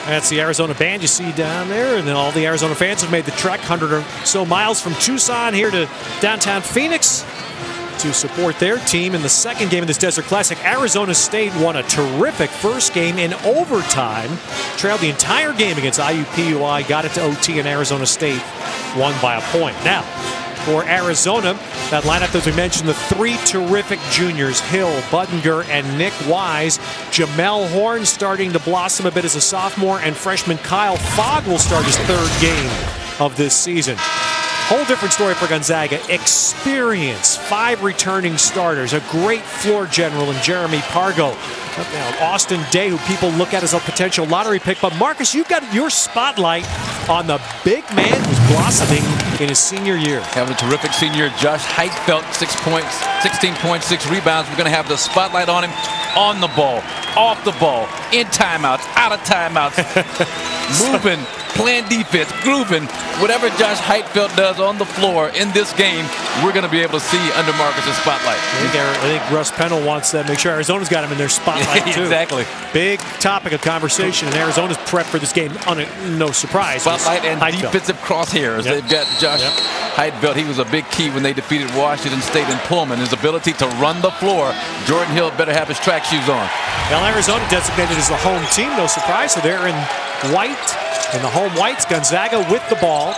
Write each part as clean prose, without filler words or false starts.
That's the Arizona band you see down there, and then all the Arizona fans have made the trek 100 or so miles from Tucson here to downtown Phoenix to support their team in the second game of this Desert Classic. Arizona State won a terrific first game in overtime, trailed the entire game against IUPUI, got it to OT, and Arizona State won by a point. Now, for Arizona, that lineup, as we mentioned, the three terrific juniors, Hill, Budinger, and Nick Wise. Jamel Horn starting to blossom a bit as a sophomore, and freshman Kyle Fogg will start his third game of this season. Whole different story for Gonzaga. Experience, 5 returning starters, a great floor general in Jeremy Pargo. Austin Day, who people look at as a potential lottery pick. But Marcus, you've got your spotlight on the big man who's blossoming in his senior year. Having a terrific senior, Josh Heitfeld, 6 points, 16.6 rebounds. We're going to have the spotlight on him on the ball, off the ball, in timeouts, out of timeouts, moving, playing defense, grooving. Whatever Josh Heitfeld does on the floor in this game, we're going to be able to see under Marcus's spotlight. I think Russ Pennell wants to make sure Arizona's got him in their spotlight too. Exactly. Big topic of conversation, and Arizona's prep for this game, no surprise. Spotlight and Heitfeld. Defensive crosshairs. Yep. They've got Josh Heitfeld. He was a big key when they defeated Washington State in Pullman. His ability to run the floor. Jordan Hill better have his track shoes on. Well, Arizona designated as the home team, no surprise. So they're in white, in the home whites. Gonzaga with the ball.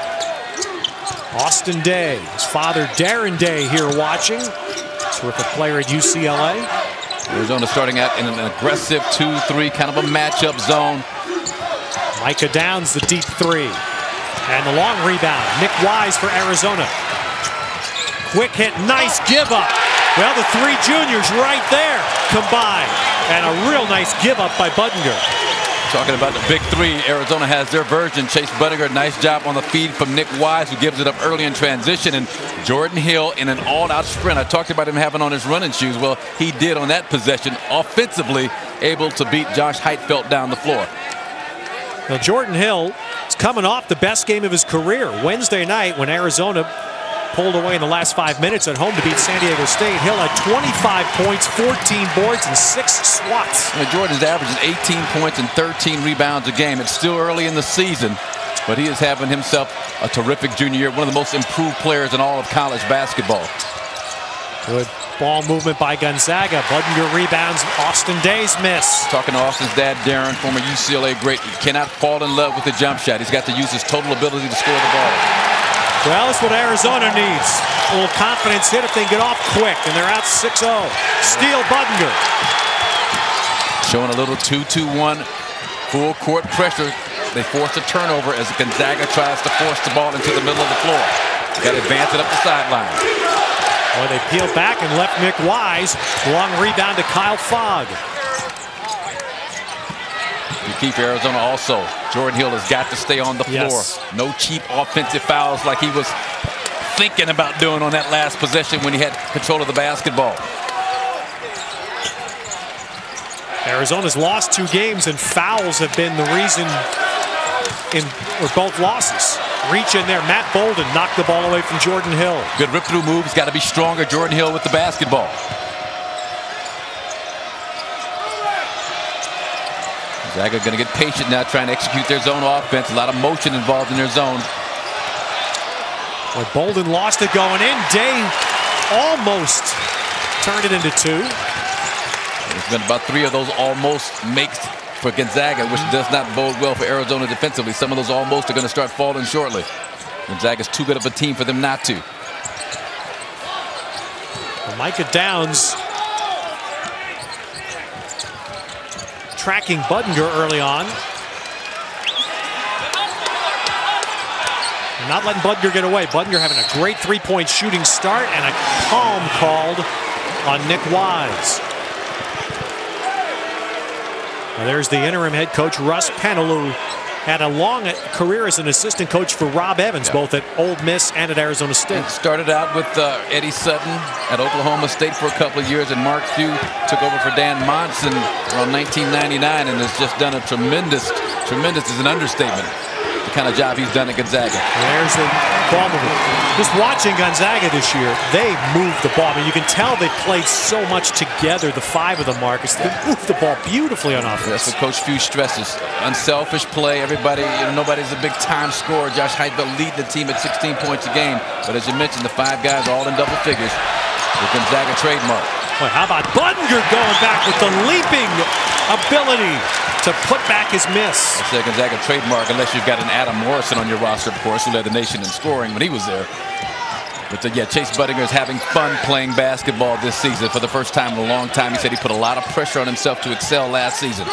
Austin Day, his father Darren Day here watching. Terrific player at UCLA. Arizona starting out in an aggressive 2-3 kind of a matchup zone. Micah Downs, the deep three. And the long rebound. Nick Wise for Arizona. Quick hit, nice give up. Well, the three juniors right there combined. And a real nice give up by Budinger. Talking about the big three, Arizona has their version. Chase Budinger, nice job on the feed from Nick Wise, who gives it up early in transition. And Jordan Hill in an all-out sprint. I talked about him having on his running shoes. Well, he did on that possession, offensively able to beat Josh Heitfeld down the floor. Now, Jordan Hill is coming off the best game of his career. Wednesday night when Arizona pulled away in the last 5 minutes at home to beat San Diego State. Hill had 25 points, 14 boards, and 6 swats. Jordan's averaging 18 points and 13 rebounds a game. It's still early in the season, but he is having himself a terrific junior year, one of the most improved players in all of college basketball. Good ball movement by Gonzaga. Budinger rebounds. Austin Day's miss. Talking to Austin's dad, Darren, former UCLA great. He cannot fall in love with the jump shot. He's got to use his total ability to score the ball. Well, that's what Arizona needs. A little confidence hit if they get off quick, and they're out 6-0. Steal Budinger. Showing a little 2-2-1 full court pressure. They force a turnover as Gonzaga tries to force the ball into the middle of the floor. Got to advance it up the sideline. Well, they peeled back and left Nick Wise. Long rebound to Kyle Fogg. You keep Arizona also. Jordan Hill has got to stay on the floor. Yes. No cheap offensive fouls like he was thinking about doing on that last possession when he had control of the basketball. Arizona's lost 2 games, and fouls have been the reason for both losses. Reach in there. Matt Bolden knocked the ball away from Jordan Hill. Good rip-through move. He's got to be stronger. Jordan Hill with the basketball. Zaga going to get patient now, trying to execute their zone offense. A lot of motion involved in their zone. Well, Bolden lost it going in. Day almost turned it into 2. There's been about 3 of those almost makes for Gonzaga, which does not bode well for Arizona defensively. Some of those almost are going to start falling shortly. Gonzaga's too good of a team for them not to. Well, Micah Downs tracking Budinger early on. Not letting Budinger get away. Budinger having a great 3-point shooting start and a palm called on Nick Wise. Now there's the interim head coach, Russ Pennell, who had a long career as an assistant coach for Rob Evans, both at Ole Miss and at Arizona State. Started out with Eddie Sutton at Oklahoma State for a couple of years, and Mark Few took over for Dan Monson around 1999, and has just done a tremendous is an understatement. The kind of job he's done at Gonzaga. There's the ball movement. Just watching Gonzaga this year, they moved the ball. I mean, you can tell they played so much together, the five of them, Marcus. They moved the ball beautifully on offense. That's what Coach Few stresses. Unselfish play. Everybody, nobody's a big time scorer. Josh Heupel leading the team at 16 points a game. But as you mentioned, the five guys are all in double figures. The Gonzaga trademark. Boy, how about Budinger going back with the leaping ability to put back his miss. That's the Gonzaga trademark, unless you've got an Adam Morrison on your roster, of course, who led the nation in scoring when he was there. But yeah, Chase Budinger is having fun playing basketball this season for the first time in a long time. He said he put a lot of pressure on himself to excel last season.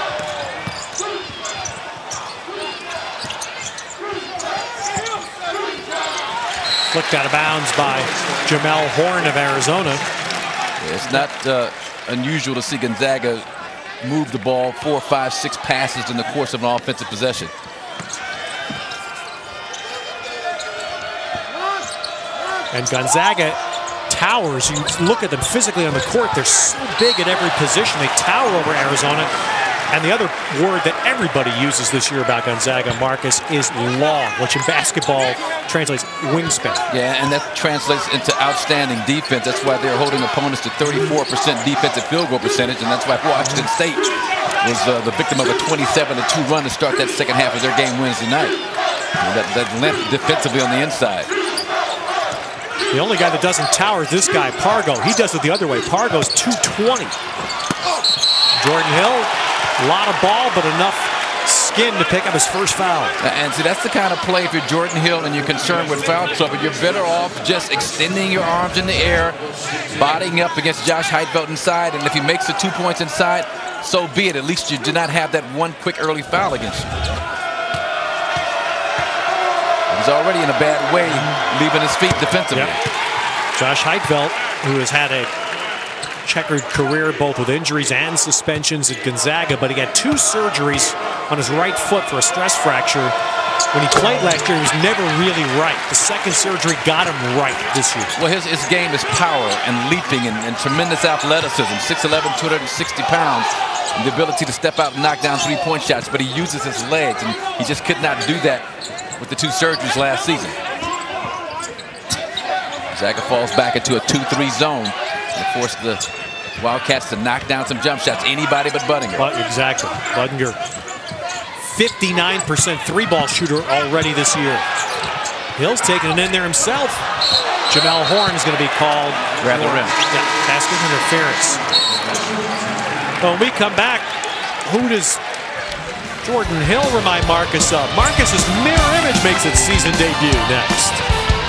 Flicked out of bounds by Jamel Horn of Arizona. It's not unusual to see Gonzaga move the ball 4, 5, 6 passes in the course of an offensive possession. And Gonzaga towers. You look at them physically on the court. They're so big at every position. They tower over Arizona. And the other word that everybody uses this year about Gonzaga, Marcus, is long, which in basketball translates wingspan. Yeah, and that translates into outstanding defense. That's why they're holding opponents to 34% defensive field goal percentage, and that's why Washington State was the victim of a 27-2 run to start that second half of their game Wednesday night. That length defensively on the inside. The only guy that doesn't tower is this guy, Pargo. He does it the other way. Pargo's 220. Jordan Hill, a lot of ball, but enough skin to pick up his first foul. And see, that's the kind of play, if you're Jordan Hill and you're concerned with foul trouble, you're better off just extending your arms in the air, bodying up against Josh Heupel inside, and if he makes the 2 points inside, so be it. At least you do not have that one quick early foul against you. He's already in a bad way, leaving his feet defensively. Yep. Josh Heupel, who has had a checkered career both with injuries and suspensions at Gonzaga, but he had 2 surgeries on his right foot for a stress fracture. When he played last year, he was never really right. The second surgery got him right this year. Well, his game is power and leaping and tremendous athleticism. 6'11", 260 pounds, and the ability to step out and knock down 3-point shots, but he uses his legs, and he just could not do that with the 2 surgeries last season. Zaga falls back into a 2-3 zone. And force the Wildcats to knock down some jump shots. Anybody but Budinger. Exactly. Budinger, 59% 3-ball shooter already this year. Hill's taking it in there himself. Jamel Horn is going to be called. Grab the rim. Yeah, basket interference. When we come back, who does Jordan Hill remind Marcus of? Marcus's mirror image makes its season debut next.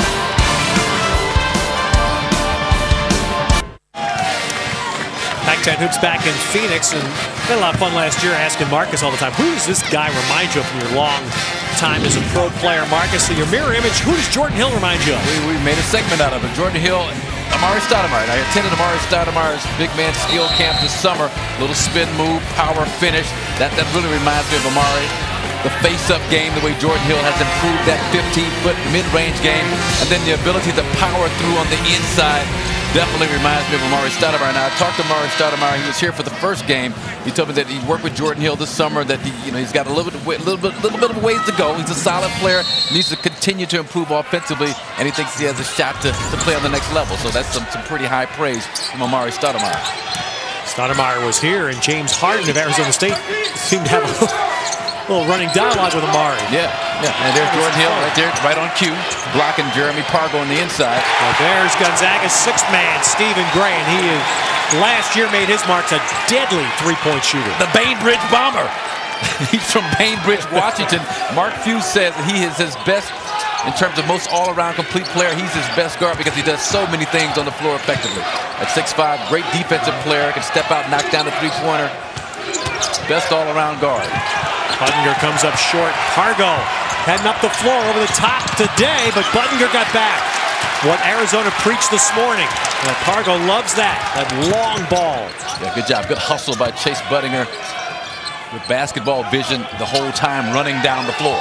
Pac-10 Hoops back in Phoenix, and we had a lot of fun last year asking Marcus all the time, who does this guy remind you of from your long time as a pro player, Marcus? So your mirror image, who does Jordan Hill remind you of? We made a segment out of it. Jordan Hill, Amari Stoudemire. I attended Amari Stoudemire's big man skill camp this summer. Little spin move, power finish. That really reminds me of Amari. The face-up game, the way Jordan Hill has improved that 15-foot mid-range game, and then the ability to power through on the inside. Definitely reminds me of Amari Stoudemire. Now, I talked to Amari Stoudemire. He was here for the first game. He told me that he worked with Jordan Hill this summer, that he's got a little bit of ways to go. He's a solid player, needs to continue to improve offensively, and he thinks he has a shot to play on the next level. So that's some pretty high praise from Amari Stoudemire. Stoudemire was here, and James Harden of Arizona State seemed to have a little running dialogue with Amari. Yeah. And there's Jordan Hill right there, right on cue, blocking Jeremy Pargo on the inside. Well, there's Gonzaga's 6th man, Stephen Gray, and he last year made his marks a deadly 3-point shooter. The Bainbridge Bomber. He's from Bainbridge, Washington. Mark Few says that he is his best, in terms of most all-around complete player, he's his best guard because he does so many things on the floor effectively. At 6'5", great defensive player, can step out and knock down a 3-pointer. Best all-around guard. Budinger comes up short. Pargo heading up the floor over the top today, but Budinger got back. What Arizona preached this morning. And Pargo loves that long ball. Yeah, good job. Good hustle by Chase Budinger with basketball vision the whole time running down the floor.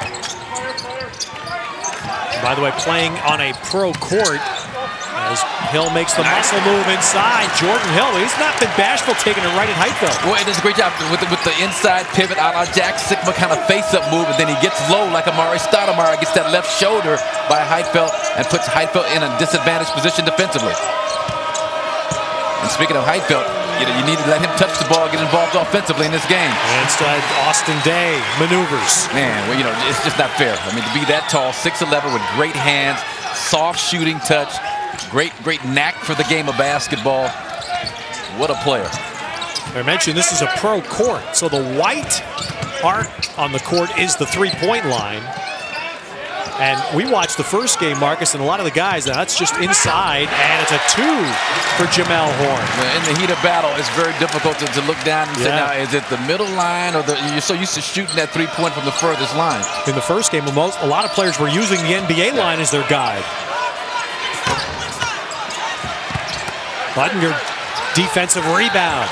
By the way, playing on a pro court, as Hill makes the muscle move inside. Jordan Hill, he's not been bashful taking it right at Heitfeld. Well, he does a great job with the inside pivot, a la Jack Sigma kind of face-up move, and then he gets low like Amari Stoudemire, gets that left shoulder by Heitfeld and puts Heitfeld in a disadvantaged position defensively. And speaking of Heitfeld, you need to let him touch the ball, get involved offensively in this game. Inside Austin Day maneuvers. Man, well, it's just not fair. I mean, to be that tall, 6'11", with great hands, soft shooting touch, great knack for the game of basketball. What a player. I mentioned this is a pro court, so the white art on the court is the three-point line. And we watched the first game, Marcus, and a lot of the guys, that's just inside, and it's a 2 for Jamel Horn. In the heat of battle, it's very difficult to look down and say, now, is it the middle line, or you're so used to shooting that three-point from the furthest line? In the first game, a lot of players were using the NBA line as their guide. Buttinger, defensive rebound.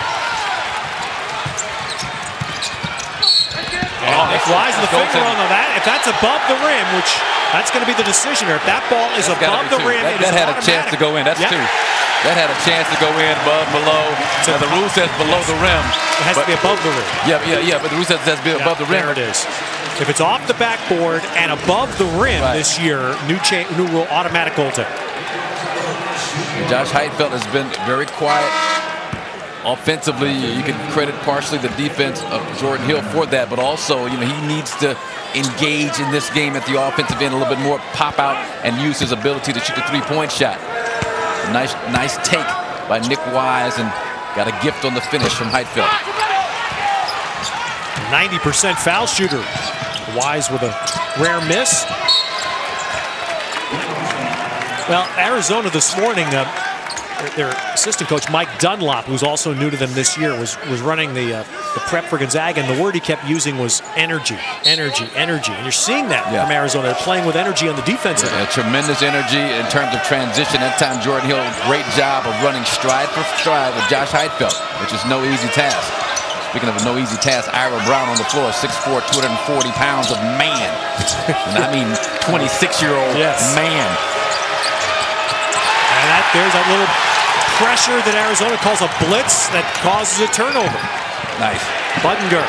And Nick Wise with the finger on that. If that's above the rim, which that's going to be the decision here. If that ball is above the rim, that had a chance to go in. That's 2. That had a chance to go in, above, below. So the rule says below the rim. It has to be above the rim. Yeah, but the rule says it has to be above the rim. There it is. If it's off the backboard and above the rim this year, new rule, automatic goal tip. Josh Heitfeld has been very quiet. Offensively, you can credit partially the defense of Jordan Hill for that, but also, he needs to engage in this game at the offensive end a little bit more, pop out and use his ability to shoot the three-point shot. Nice take by Nick Wise, and got a gift on the finish from Heitfeld. 90% foul shooter. Wise with a rare miss. Well, Arizona this morning, their assistant coach, Mike Dunlop, who's also new to them this year, was running the prep for Gonzaga, and the word he kept using was energy, energy, energy. And you're seeing that from Arizona. They're playing with energy on the defensive end. Tremendous energy in terms of transition. That time, Jordan Hill, great job of running stride for stride with Josh Heitfeld, which is no easy task. Speaking of a no easy task, Ira Brown on the floor, 6'4", 240 pounds of man. And I mean 26-year-old man. And there's that little pressure that Arizona calls a blitz that causes a turnover. Nice. Buttinger.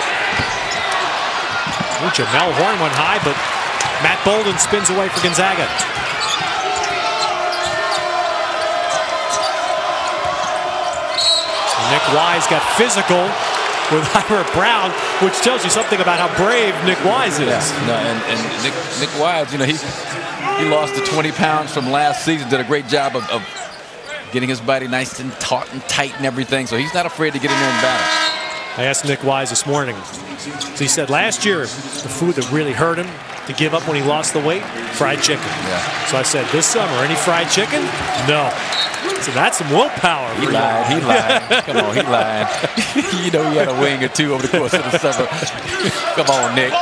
Jamel Horn went high, but Matt Bolden spins away for Gonzaga. And Nick Wise got physical with Ira Brown, which tells you something about how brave Nick Wise is. No, and Nick Wise, he lost the 20 pounds from last season, did a great job of getting his body nice and taut and tight and everything, so he's not afraid to get in there and battle. I asked Nick Wise this morning. So he said last year, the food that really hurt him to give up when he lost the weight, fried chicken. So I said, this summer, any fried chicken? No. So that's some willpower. He lied. Come on, he lied. He had a wing or two over the course of the summer. Come on, Nick.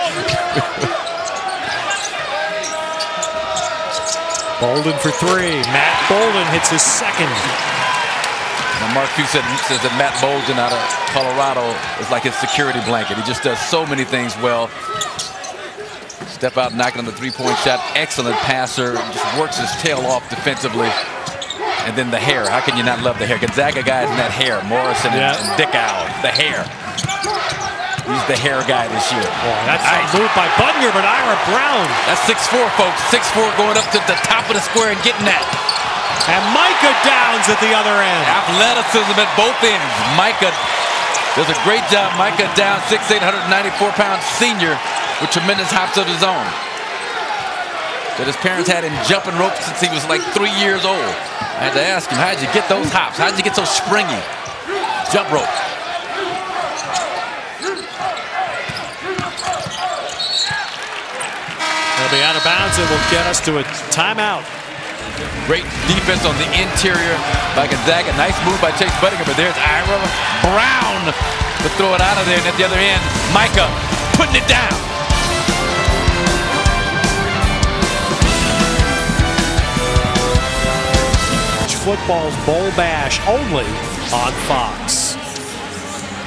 Bolden for 3. Matt Bolden hits his second. Now Mark Few says that Matt Bolden out of Colorado is like his security blanket. He just does so many things well. Step out, knocking on the three-point shot. Excellent passer. Just works his tail off defensively. And then the hair. How can you not love the hair? Gonzaga guys in that hair. Morrison and Dick Owl. The hair. He's the hair guy this year. Boy, that's a move by Buttinger, but Ira Brown. That's 6'4", folks. 6'4", going up to the top of the square and getting that. And Micah Downs at the other end. Athleticism at both ends. Micah does a great job. Micah Downs, 6'8", 194-pound senior with tremendous hops of his own. That his parents had him jumping rope since he was like 3 years old. I had to ask him, how'd you get those hops? How'd you get so springy? Jump rope. They'll be out of bounds and will get us to a timeout. Great defense on the interior by Gonzaga. Nice move by Chase Buttinger, but there's Ira Brown to throw it out of there. And at the other end, Micah putting it down. Football's Bowl Bash only on Fox.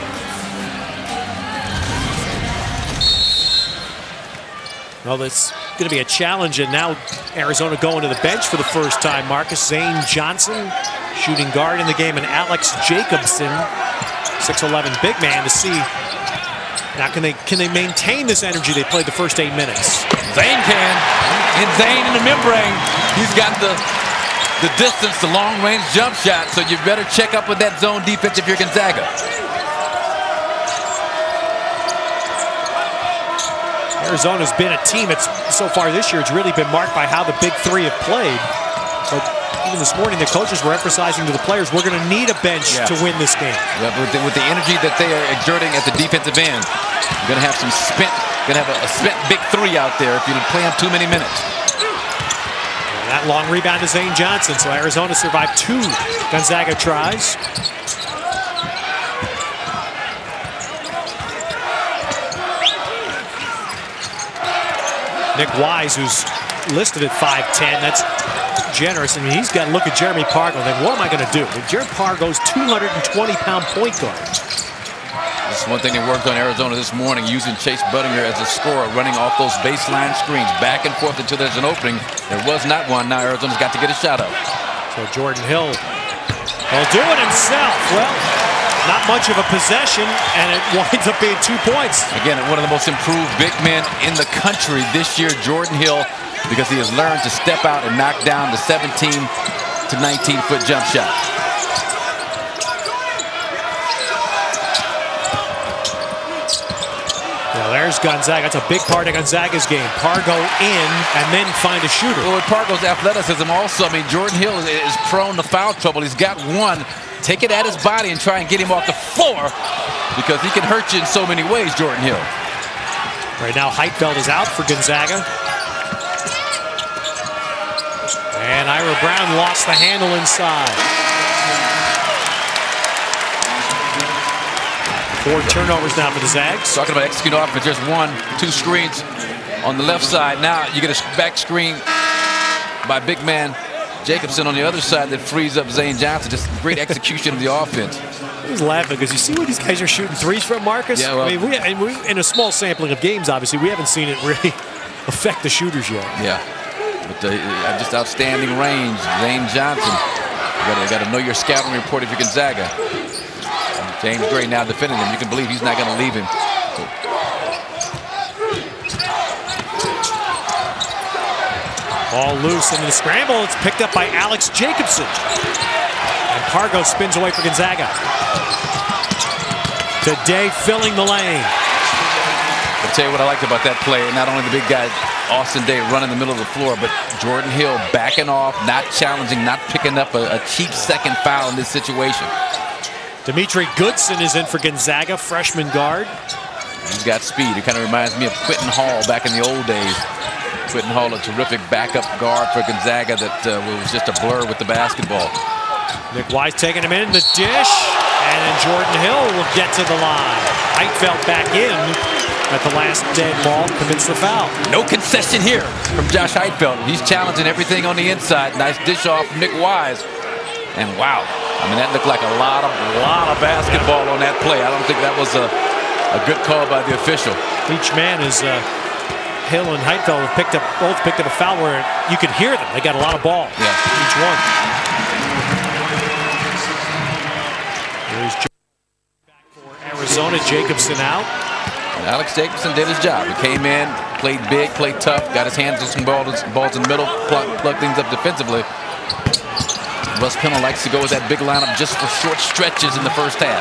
Well, this going to be a challenge, and now Arizona going to the bench for the first time. Marcus Zane Johnson, shooting guard in the game, and Alex Jacobson, 6'11" big man, to see now can they maintain this energy they played the first 8 minutes. Zane can, and Zane in the membrane. He's got the distance, the long-range jump shot, so you better check up with that zone defense if you're Gonzaga. Arizona's been a team that's, so far this year, it's really been marked by how the big three have played. But even this morning, the coaches were emphasizing to the players, we're going to need a bench to win this game. Yeah, with the energy that they are exerting at the defensive end, you're going to have a spent big three out there if you play them too many minutes. And that long rebound to Zane Johnson, so Arizona survived 2 Gonzaga tries. Nick Wise, who's listed at 5'10", that's generous. I mean, he's got to look at Jeremy Pargo. Then what am I going to do? Jeremy Pargo's 220-pound point guard. This is one thing they worked on Arizona this morning, using Chase Budinger as a scorer, running off those baseline screens back and forth until there's an opening. There was not one. Now Arizona's got to get a shot up. So Jordan Hill will do it himself. Well, not much of a possession, and it winds up being 2 points. Again, one of the most improved big men in the country this year, Jordan Hill, because he has learned to step out and knock down the 17 to 19-foot jump shot. Well, there's Gonzaga. That's a big part of Gonzaga's game. Pargo in and then find a shooter. Well, with Pargo's athleticism also, I mean, Jordan Hill is prone to foul trouble. He's got one. Take it at his body and try and get him off the floor, because he can hurt you in so many ways, Jordan Hill. Right now, Heitfeld is out for Gonzaga. And Ira Brown lost the handle inside. 4 turnovers now for the Zags. Talking about executing offense, there's 1-2 screens on the left side. Now you get a back screen by big man Jacobson on the other side that frees up Zane Johnson. Just great execution of the offense. I was laughing because you see where these guys are shooting threes from, Marcus? Yeah, well, I mean, we in a small sampling of games, obviously, we haven't seen it really affect the shooters yet. Yeah, but just outstanding range. Zane Johnson. You got to know your scouting report if you're Gonzaga. James Gray now defending him. You can believe he's not going to leave him. Ball loose into the scramble. It's picked up by Alex Jacobson. And Pargo spins away for Gonzaga. Today filling the lane. I'll tell you what I liked about that play. Not only the big guy, Austin Day, running the middle of the floor, but Jordan Hill backing off, not challenging, not picking up a cheap second foul in this situation. Dimitri Goodson is in for Gonzaga, freshman guard. He's got speed. It kind of reminds me of Quentin Hall back in the old days. Quentin Hall, a terrific backup guard for Gonzaga that was just a blur with the basketball. Nick Wise taking him in the dish, and then Jordan Hill will get to the line. Heitfeld back in at the last dead ball, commits the foul. No concession here from Josh Heitfeld. He's challenging everything on the inside. Nice dish off from Nick Wise. And wow, I mean, that looked like a lot of basketball on that play. I don't think that was a good call by the official. Each man is Hill and Heitfeld have both picked up a foul where you could hear them. They got a lot of ball. Yeah, each one. There's back for Arizona. Jacobson out. And Alex Jacobson did his job. He came in, played big, played tough, got his hands on some balls in the middle, plugged things up defensively. Russ Pennell likes to go with that big lineup just for short stretches in the first half.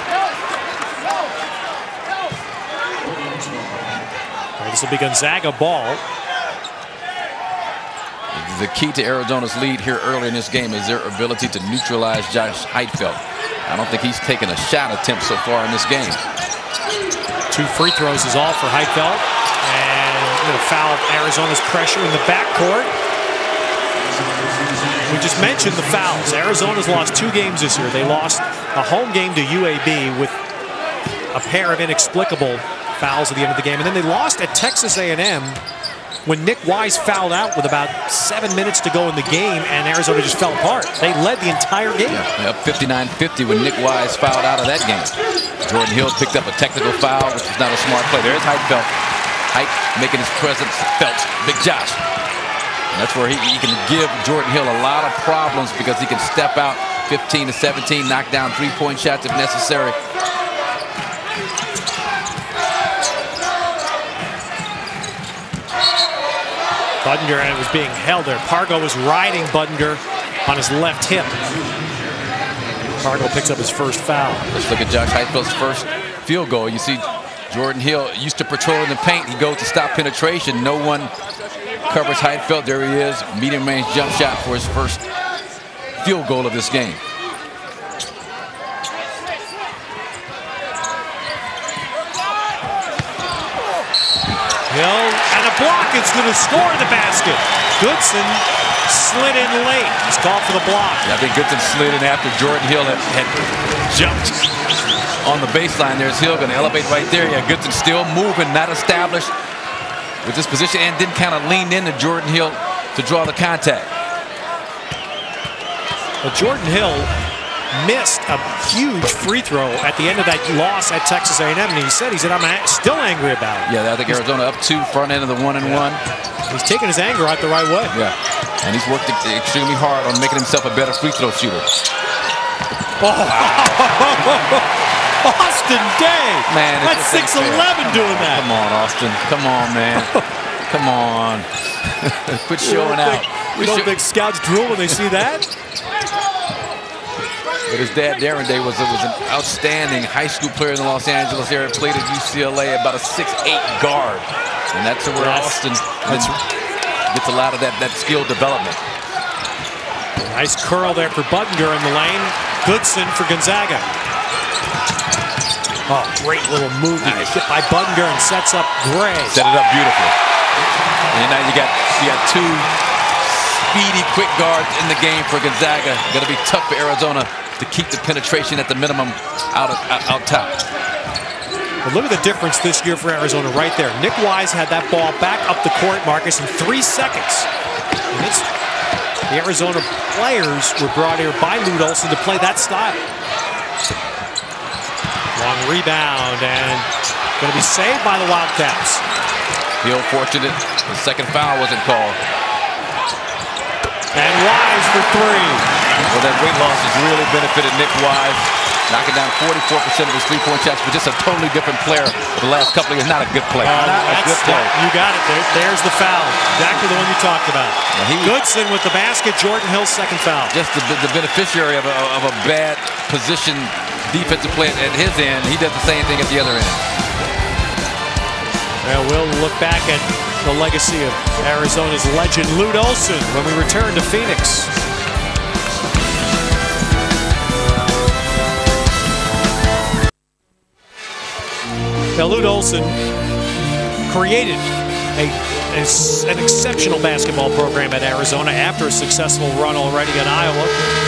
All right, this will be Gonzaga ball. The key to Arizona's lead here early in this game is their ability to neutralize Josh Heitfeld. I don't think he's taken a shot attempt so far in this game. 2 free throws is all for Heitfeld. And going to foul Arizona's pressure in the backcourt. We just mentioned the fouls. Arizona's lost 2 games this year. They lost a home game to UAB with a pair of inexplicable fouls at the end of the game. And then they lost at Texas A&M when Nick Wise fouled out with about 7 minutes to go in the game, and Arizona just fell apart. They led the entire game. Yeah, up 59-50 when Nick Wise fouled out of that game. Jordan Hill picked up a technical foul, which was not a smart play. There's Heitfeld. height making his presence felt. Big Josh. And that's where he can give Jordan Hill a lot of problems because he can step out 15 to 17, knock down three-point shots if necessary. Budinger, and it was being held there. Pargo was riding Budinger on his left hip. Pargo picks up his first foul. Let's look at Josh Heitfeld's first field goal. You see Jordan Hill used to patrolling the paint. He goes to stop penetration. No one covers Heitfeld. There he is. Medium range jump shot for his first field goal of this game. Hill and a block. It's going to score the basket. Goodson slid in late. He's called for the block. Yeah, I think Goodson slid in after Jordan Hill had jumped on the baseline. There's Hill going to elevate right there. Yeah, Goodson still moving, not established with this position, and then kind of leaned into Jordan Hill to draw the contact. Well, Jordan Hill missed a huge free throw at the end of that loss at Texas A&M, and he said, I'm still angry about it. Yeah, I think Arizona up 2, front end of the 1-and-1. He's taking his anger out the right way. Yeah, and he's worked extremely hard on making himself a better free throw shooter. Oh. Austin Day! Man, that's 6'11" doing that. Come on, Austin. Come on, man. Come on. Quit showing out. You don't think scouts drool when they see that? But his dad, Darren Day, was an outstanding high school player in the Los Angeles area. Played at UCLA, about a 6'8" guard. And that's where Austin gets a lot of that skill development. Nice curl there for Budinger in the lane. Goodson for Gonzaga. Oh, great little move. Nice. Hit by Budinger and sets up Gray. Set it up beautifully. And now you got two speedy, quick guards in the game for Gonzaga. Going to be tough for Arizona to keep the penetration at the minimum out top. Well, look at the difference this year for Arizona right there. Nick Wise had that ball back up the court, Marcus, in 3 seconds. And the Arizona players were brought here by Lute Olson to play that style. Long rebound and going to be saved by the Wildcats. Hill fortunate. The second foul wasn't called. And Wise for 3. Well, that weight loss has really benefited Nick Wise, knocking down 44% of his three-point shots, but just a totally different player the last couple of years. Not a good player. Not a good player. You got it. There's the foul. Exactly the one you talked about. Goodson with the basket. Jordan Hill's second foul. Just the beneficiary of a bad position defensive play at his end. He does the same thing at the other end. Well, we'll look back at the legacy of Arizona's legend Lute Olson when we return to Phoenix. Now, Lute Olson created an exceptional basketball program at Arizona after a successful run already at Iowa.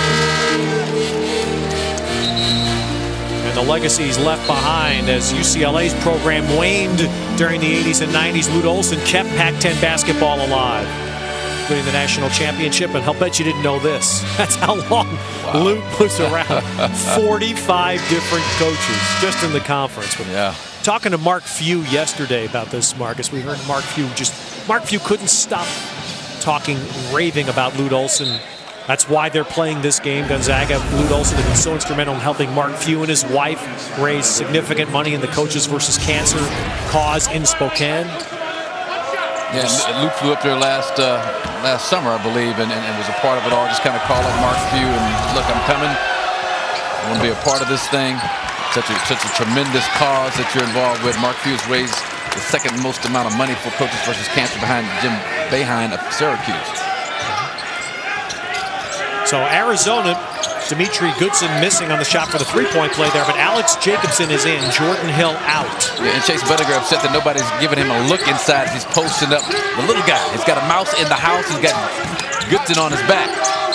And the legacy he's left behind as UCLA's program waned during the 80s and 90s. Lute Olson kept Pac-10 basketball alive, winning the national championship. And I'll bet you didn't know this. That's how long Lute was around. 45 different coaches just in the conference. Yeah. Talking to Mark Few yesterday about this, Marcus, we heard Mark Few couldn't stop talking, raving about Lute Olson. That's why they're playing this game. Gonzaga, Lute Olson has been so instrumental in helping Mark Few and his wife raise significant money in the Coaches versus Cancer cause in Spokane. Yeah, Lute flew up there last summer, I believe, and was a part of it all. Just kind of call up Mark Few and look, I'm coming. I want to be a part of this thing. Such a tremendous cause that you're involved with. Mark Few has raised the second most amount of money for Coaches versus Cancer behind Jim Boeheim of Syracuse. So Arizona, Dimitri Goodson missing on the shot for the three-point play there, but Alex Jacobson is in, Jordan Hill out. Yeah, and Chase Budinger upset that nobody's giving him a look inside. He's posting up the little guy. He's got a mouse in the house. He's got Goodson on his back.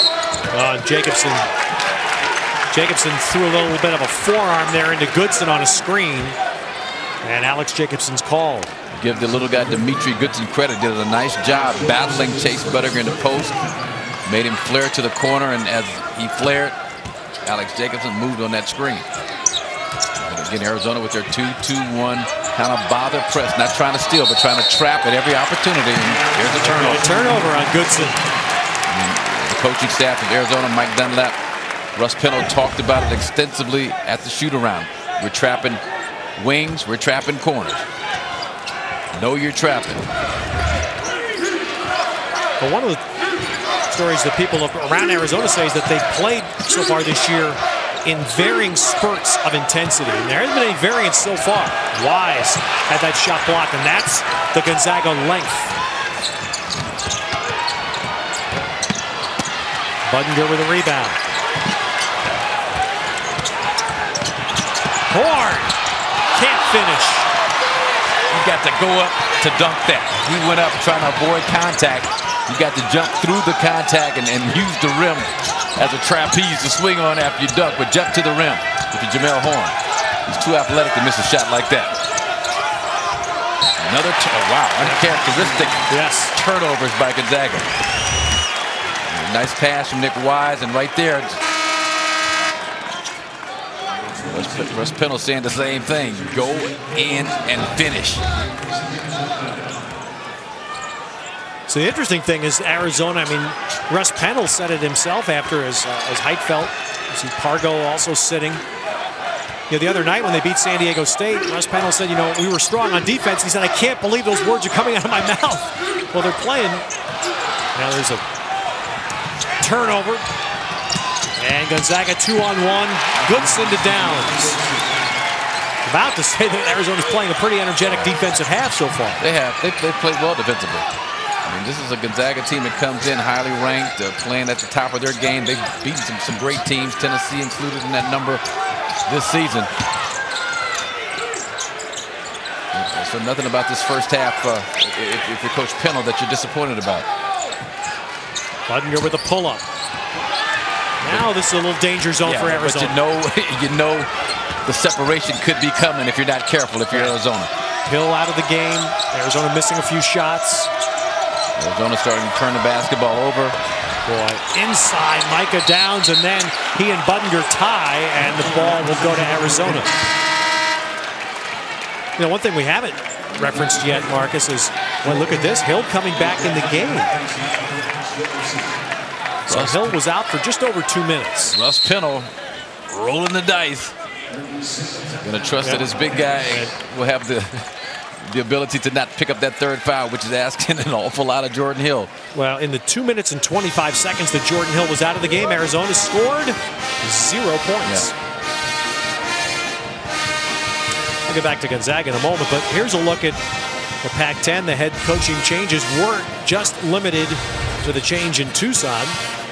Jacobson threw a little bit of a forearm there into Goodson on a screen, and Alex Jacobson's called. Give the little guy Dimitri Goodson credit. Did a nice job battling Chase Budinger in the post. Made him flare to the corner, and as he flared, Alex Jacobson moved on that screen. And again, Arizona with their 2-2-1 kind of bother press, not trying to steal, but trying to trap at every opportunity. And here's a turnover. Turnover on Goodson. The coaching staff of Arizona, Mike Dunlap, Russ Pennell talked about it extensively at the shoot-around. We're trapping wings, we're trapping corners. Know you're trapping. But one of the stories that people around Arizona say is that they've played so far this year in varying spurts of intensity. And there hasn't been any variance so far. Wise had that shot blocked, and that's the Gonzaga length. Budinger with a rebound. Horn can't finish. You got to go up to dunk that. He went up trying to avoid contact. You got to jump through the contact and use the rim as a trapeze to swing on after you dunk, but jump to the rim with the Jamel Horn. He's too athletic to miss a shot like that. Another, wow, uncharacteristic turnovers by Gonzaga. Nice pass from Nick Wise, and right there, Russ Pennell saying the same thing. Go in and finish. So the interesting thing is Arizona, I mean, Russ Pennell said it himself after as Heitfeld. You see Pargo also sitting. You know, the other night when they beat San Diego State, Russ Pennell said, you know, we were strong on defense. He said, I can't believe those words are coming out of my mouth. Well, they're playing. Now there's a turnover. And Gonzaga 2-on-1. Goodson to Downs. About to say that Arizona's playing a pretty energetic defensive half so far. They have. They've played well defensively. I mean, this is a Gonzaga team that comes in highly ranked, playing at the top of their game. They've beaten some great teams, Tennessee included in that number this season. So nothing about this first half, if you're Coach Pennell, that you're disappointed about. Budinger with a pull-up. Now this is a little danger zone for Arizona. But you know the separation could be coming if you're not careful, if you're Arizona. Hill out of the game. Arizona missing a few shots. Arizona starting to turn the basketball over. Boy, inside Micah Downs, and then he and Budinger tie, and the ball will go to Arizona. You know, one thing we haven't referenced yet, Marcus, is, well, look at this, Hill coming back in the game. So Hill was out for just over 2 minutes. Russ Pennell rolling the dice. Going to trust that his big guy will have the ability to not pick up that third foul, which is asking an awful lot of Jordan Hill. Well, in the 2 minutes and 25 seconds that Jordan Hill was out of the game, Arizona scored 0 points. Yeah. I'll get back to Gonzaga in a moment, but here's a look at the Pac-10. The head coaching changes weren't just limited to the change in Tucson.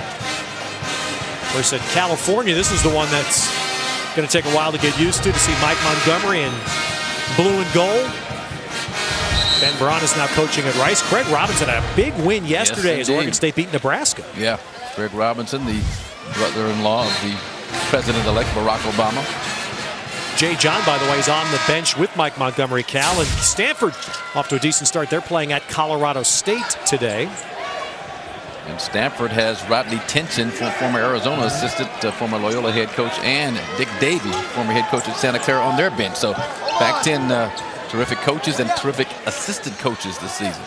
Of course, at California, this is the one that's going to take a while to get used to see Mike Montgomery in blue and gold. Ben Braun is now coaching at Rice. Craig Robinson had a big win yesterday as Oregon State beat Nebraska. Yeah, Craig Robinson, the brother-in-law of the president-elect Barack Obama. Jay John, by the way, is on the bench with Mike Montgomery, Cal. And Stanford off to a decent start. They're playing at Colorado State today. And Stanford has Rodney Tension, former Arizona assistant, former Loyola head coach, and Dick Davey, former head coach at Santa Clara, on their bench. So Pac-10 terrific coaches and terrific assistant coaches this season.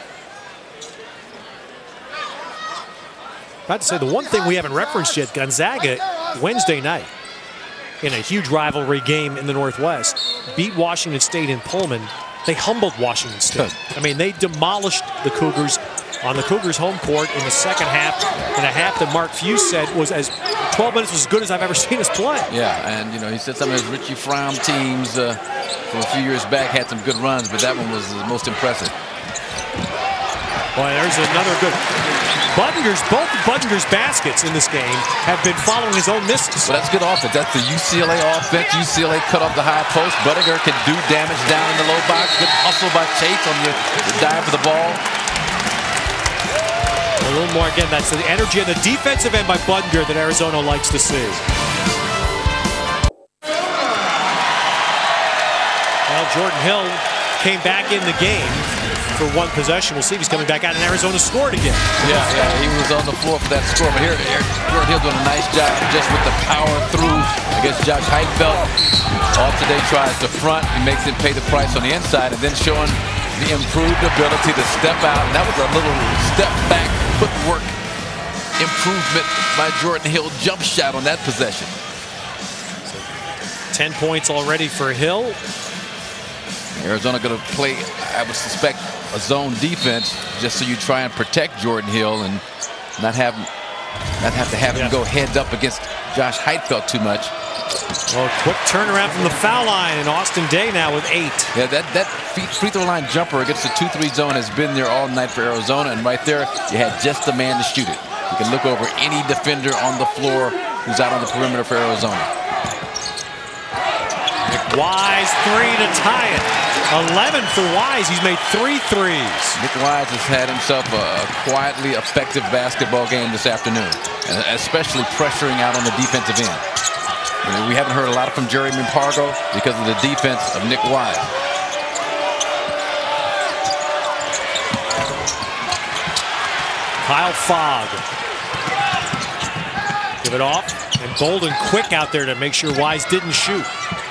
About to say, the one thing we haven't referenced yet, Gonzaga, Wednesday night, in a huge rivalry game in the Northwest, beat Washington State in Pullman. They humbled Washington State. I mean, they demolished the Cougars on the Cougars' home court in the second half, in a half that Mark Few said was 12 minutes was as good as I've ever seen us play. Yeah, and you know, he said some of his Richie Fromm teams from a few years back had some good runs, but that one was the most impressive. Boy, there's another good. Both Budinger's baskets in this game have been following his own misses. Well, that's good offense. That's the UCLA offense. UCLA cut off the high post. Budinger can do damage down in the low box. Good hustle by Chase on the dive for the ball. A little more, again, that's the energy on the defensive end by Budinger that Arizona likes to see. Well, Jordan Hill came back in the game for one possession. We'll see if he's coming back out, and Arizona scored again. Yeah, he was on the floor for that score. But here, Jordan Hill doing a nice job just with the power through. against Josh Heitfeld. All today tries to front and makes him pay the price on the inside, and then showing the improved ability to step out. And that was a little step back footwork improvement by Jordan Hill. Jump shot on that possession. 10 points already for Hill. Arizona going to play, I would suspect, a zone defense just so you try and protect Jordan Hill and not have to have him go heads up against Josh Heitfeld too much. Well, quick turnaround from the foul line, and Austin Day now with 8. Yeah, that free throw line jumper against the 2-3 zone has been there all night for Arizona, and right there you had just the man to shoot it. You can look over any defender on the floor who's out on the perimeter for Arizona. Nick Wise, 3 to tie it. 11 for Wise. He's made 3 threes. Nick Wise has had himself a quietly effective basketball game this afternoon, and especially pressuring out on the defensive end. We haven't heard a lot from Jeremy Pargo because of the defense of Nick Wise. Kyle Fogg. Give it off, and Golden quick out there to make sure Wise didn't shoot.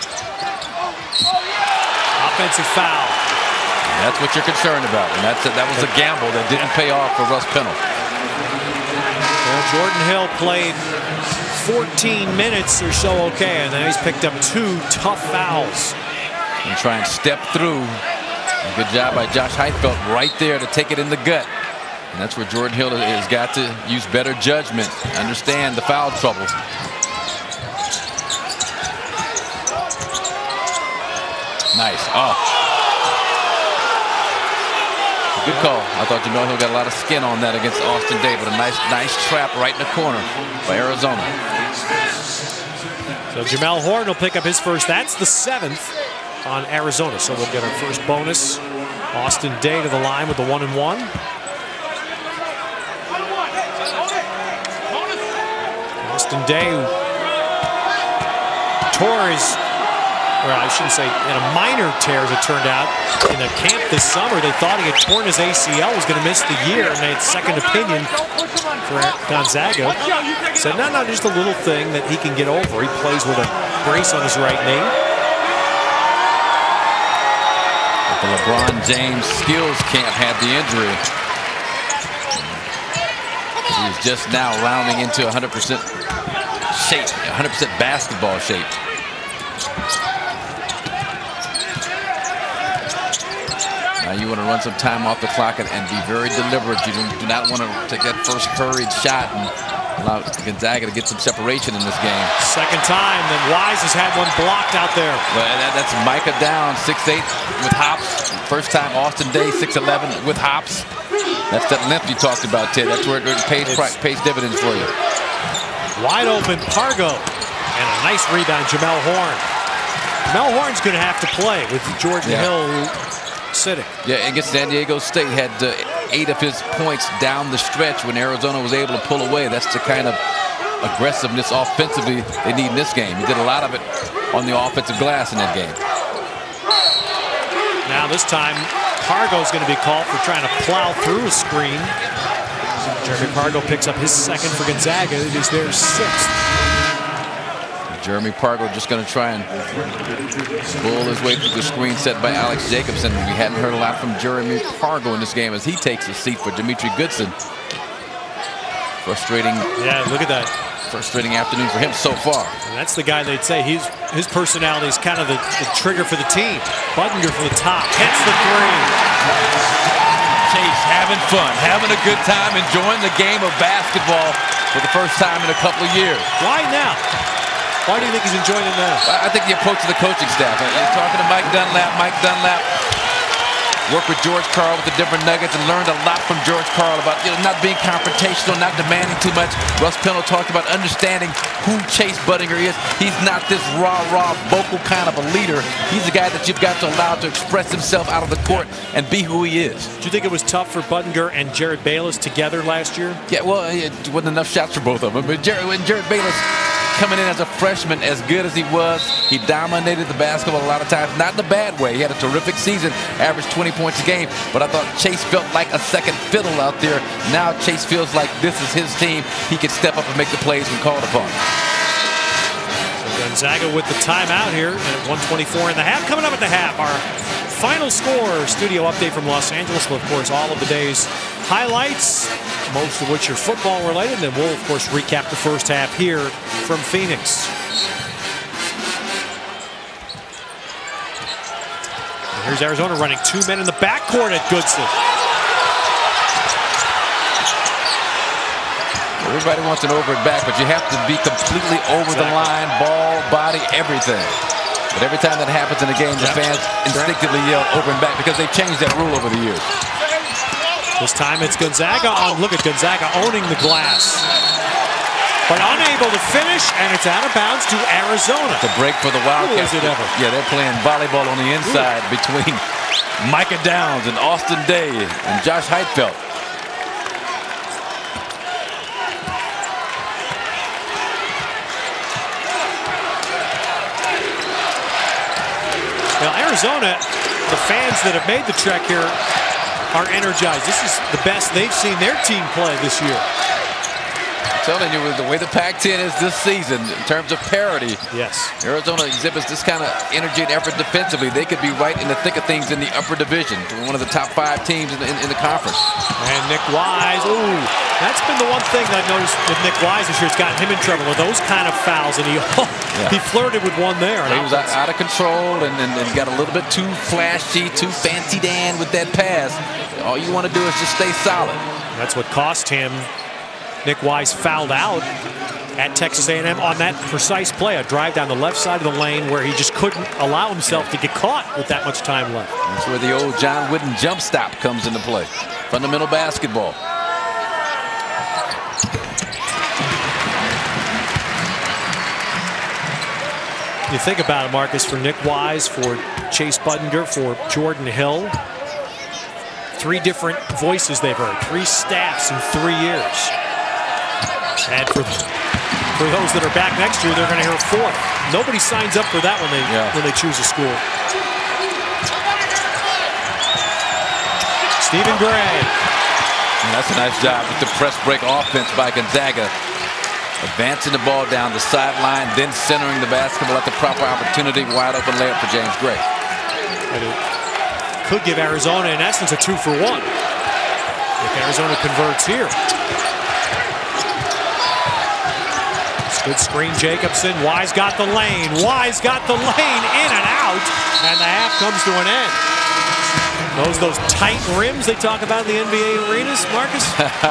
Offensive foul. That's what you're concerned about, and that was a gamble that didn't pay off for Russ Pennell. Well, Jordan Hill played 14 minutes or so okay, and then he's picked up 2 tough fouls. And try and step through. Good job by Josh Heitfeld right there to take it in the gut. And that's where Jordan Hill has got to use better judgment, understand the foul trouble. Nice. Oh. Good call. I thought Jamel Hill got a lot of skin on that against Austin Day, but a nice trap right in the corner by Arizona. So Jamel Horn will pick up his first. That's the 7th on Arizona. So we'll get our first bonus. Austin Day to the line with the 1-and-1. Austin Day tore his, or I shouldn't say, in a minor tear as it turned out. In a camp this summer, they thought he had torn his ACL, was going to miss the year, and they had second opinion for Gonzaga. Said, no, just a little thing that he can get over. He plays with a brace on his right knee. But the LeBron James skills camp had the injury. He's just now rounding into 100% shape, 100% basketball shape. Now you want to run some time off the clock and be very deliberate. You do not want to take that first hurried shot and allow Gonzaga to get some separation in this game. Second time that Wise has had one blocked out there. Well, that's Micah down, 6'8" with hops. First time Austin Day, 6'11" with hops. That's that length you talked about, Ted. That's where it pays dividends for you. Wide open Pargo. And a nice rebound, Jamel Horn. Jamel Horn's going to have to play with Jordan Hill sitting. Yeah, against San Diego State, had 8 of his points down the stretch when Arizona was able to pull away. That's the kind of aggressiveness offensively they need in this game. He did a lot of it on the offensive glass in that game. Now this time, Pargo's going to be called for trying to plow through a screen. Jeremy Pargo picks up his second for Gonzaga. It is their 6th. Jeremy Pargo just going to try and bull his way through the screen set by Alex Jacobson. We hadn't heard a lot from Jeremy Pargo in this game as he takes a seat for Dimitri Goodson. Frustrating. Yeah, look at that. Frustrating afternoon for him so far. And that's the guy they'd say his personality is kind of the trigger for the team. Buttinger from the top hits the 3. Chase having fun, having a good time, enjoying the game of basketball for the first time in a couple of years. Why now? Why do you think he's enjoying it now? I think the approach of the coaching staff. You're talking to Mike Dunlap. Worked with George Karl with the different Nuggets and learned a lot from George Karl about not being confrontational, not demanding too much. Russ Pennell talked about understanding who Chase Buttinger is. He's not this rah-rah, vocal kind of a leader. He's the guy that you've got to allow to express himself out of the court and be who he is. Do you think it was tough for Buttinger and Jared Bayless together last year? Yeah, well, it wasn't enough shots for both of them. But when Jared Bayless coming in as a freshman, as good as he was, he dominated the basketball a lot of times, not in a bad way. He had a terrific season, averaged 20 points a game, but I thought Chase felt like a second fiddle out there. Now Chase feels like this is his team. He can step up and make the plays when called upon. So Gonzaga with the timeout here at 1:24 in the half. Coming up at the half, our final score studio update from Los Angeles. Well, of course, all of the day's highlights, most of which are football related. And then we'll, of course, recap the first half here from Phoenix. And here's Arizona running 2 men in the backcourt at Goodson. Everybody wants an over and back, but you have to be completely over the line, ball, body, everything. But every time that happens in a game, the fans instinctively yell over and back because they've changed that rule over the years. This time it's Gonzaga on. Look at Gonzaga owning the glass. But unable to finish, and it's out of bounds to Arizona. The break for the Wildcats. Is it ever? Yeah, they're playing volleyball on the inside between Micah Downs and Austin Day and Josh Heitfeld. Now, Arizona, the fans that have made the trek here are energized. This is the best they've seen their team play this year. I'm telling you, with the way the Pac-10 is this season, in terms of parity, yes, Arizona exhibits this kind of energy and effort defensively. They could be right in the thick of things in the upper division, one of the top 5 teams in the conference. And Nick Wise, ooh, that's been the one thing that I've noticed with Nick Wise this year. It's gotten him in trouble with those kind of fouls, and he flirted with one there. He was out of control and got a little bit too flashy, too fancy Dan with that pass. All you want to do is just stay solid. That's what cost him. Nick Wise fouled out at Texas A&M on that precise play, a drive down the left side of the lane where he just couldn't allow himself to get caught with that much time left. That's where the old John Wooden jump stop comes into play. Fundamental basketball. You think about it, Marcus, for Nick Wise, for Chase Budinger, for Jordan Hill. 3 different voices they've heard, 3 staffs in 3 years. And for those that are back next year, they're going to hear a 4th. Nobody signs up for that when they choose a school. Stephen Gray. And that's a nice job with the press break offense by Gonzaga. Advancing the ball down the sideline, then centering the basketball at the proper opportunity. Wide open layup for James Gray. And it could give Arizona, in essence, a 2-for-1 if Arizona converts here. Good screen, Jacobson. Wise got the lane. Wise got the lane, in and out, and the half comes to an end. Those tight rims they talk about in the NBA arenas, Marcus?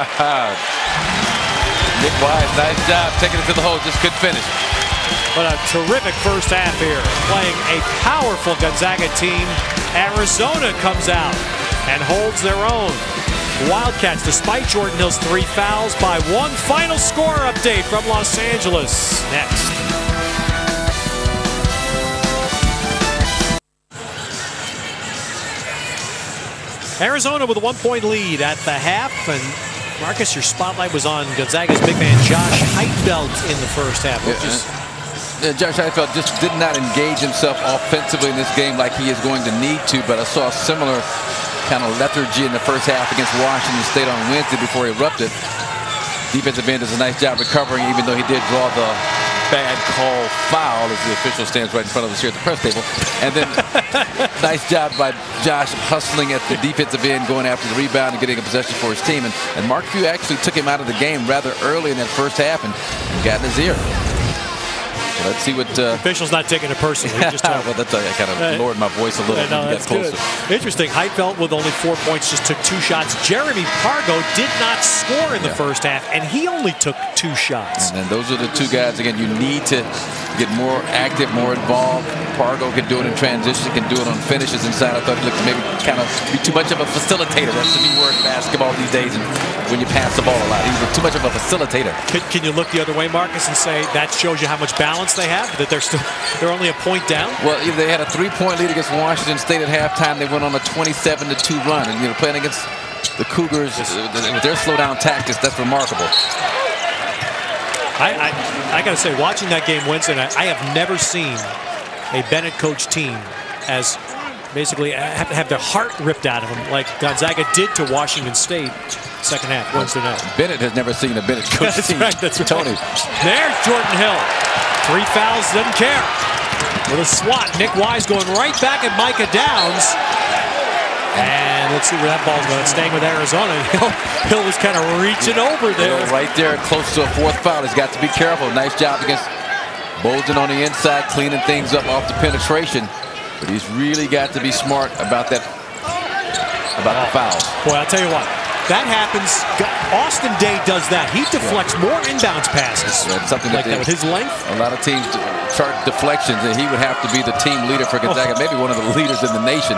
Nick Wise, nice job taking it to the hole, just couldn't finish. But a terrific first half here, playing a powerful Gonzaga team. Arizona comes out and holds their own. Wildcats, despite Jordan Hill's 3 fouls, by 1. Final score update from Los Angeles next. Arizona with a 1-point lead at the half, and Marcus, your spotlight was on Gonzaga's big man Josh Heitfeld in the first half. Josh Heitfeld just did not engage himself offensively in this game like he is going to need to, but I saw a similar kind of lethargy in the first half against Washington State on Wednesday before he erupted. Defensive end does a nice job recovering, even though he did draw the bad call foul as the official stands right in front of us here at the press table. And then nice job by Josh hustling at the defensive end, going after the rebound and getting a possession for his team. And Mark Few actually took him out of the game rather early in that first half and got in his ear. So let's see what... The official's not taking it personally. Just well, that's I kind of lowered my voice a little when we got closer. Good. Interesting. Heitfeld with only 4 points just took 2 shots. Jeremy Pargo did not score in the first half, and he only took 2 shots. And those are the 2 guys, again, you need to get more active, more involved. Pargo can do it in transition, can do it on finishes inside. I thought he looked maybe kind of be too much of a facilitator. That's the new word in basketball these days, and when you pass the ball a lot. He was too much of a facilitator. Can you look the other way, Marcus, and say that shows you how much balance they have, that they're only a point down? Well, they had a 3-point lead against Washington State at halftime. They went on a 27-2 run, and playing against the Cougars with their slow down tactics, that's remarkable. I got to say, watching that game Wednesday night, I have never seen a Bennett coach team as basically have their heart ripped out of them like Gonzaga did to Washington State second half Wednesday night. Bennett has never seen a Bennett coach team. That's right. Tony. There's Jordan Hill. 3 fouls, doesn't care. With a swat, Nick Wise going right back at Micah Downs. And let's see where that ball's going. It's staying with Arizona. Hill was kind of reaching over there. Right there, close to a 4th foul. He's got to be careful. Nice job against Bolden on the inside, cleaning things up off the penetration. But he's really got to be smart about that, about the fouls. Boy, I'll tell you what. That happens. Austin Day does that. He deflects more inbounds passes. Yeah, something like that with his length. A lot of teams chart deflections, and he would have to be the team leader for Gonzaga, maybe one of the leaders in the nation.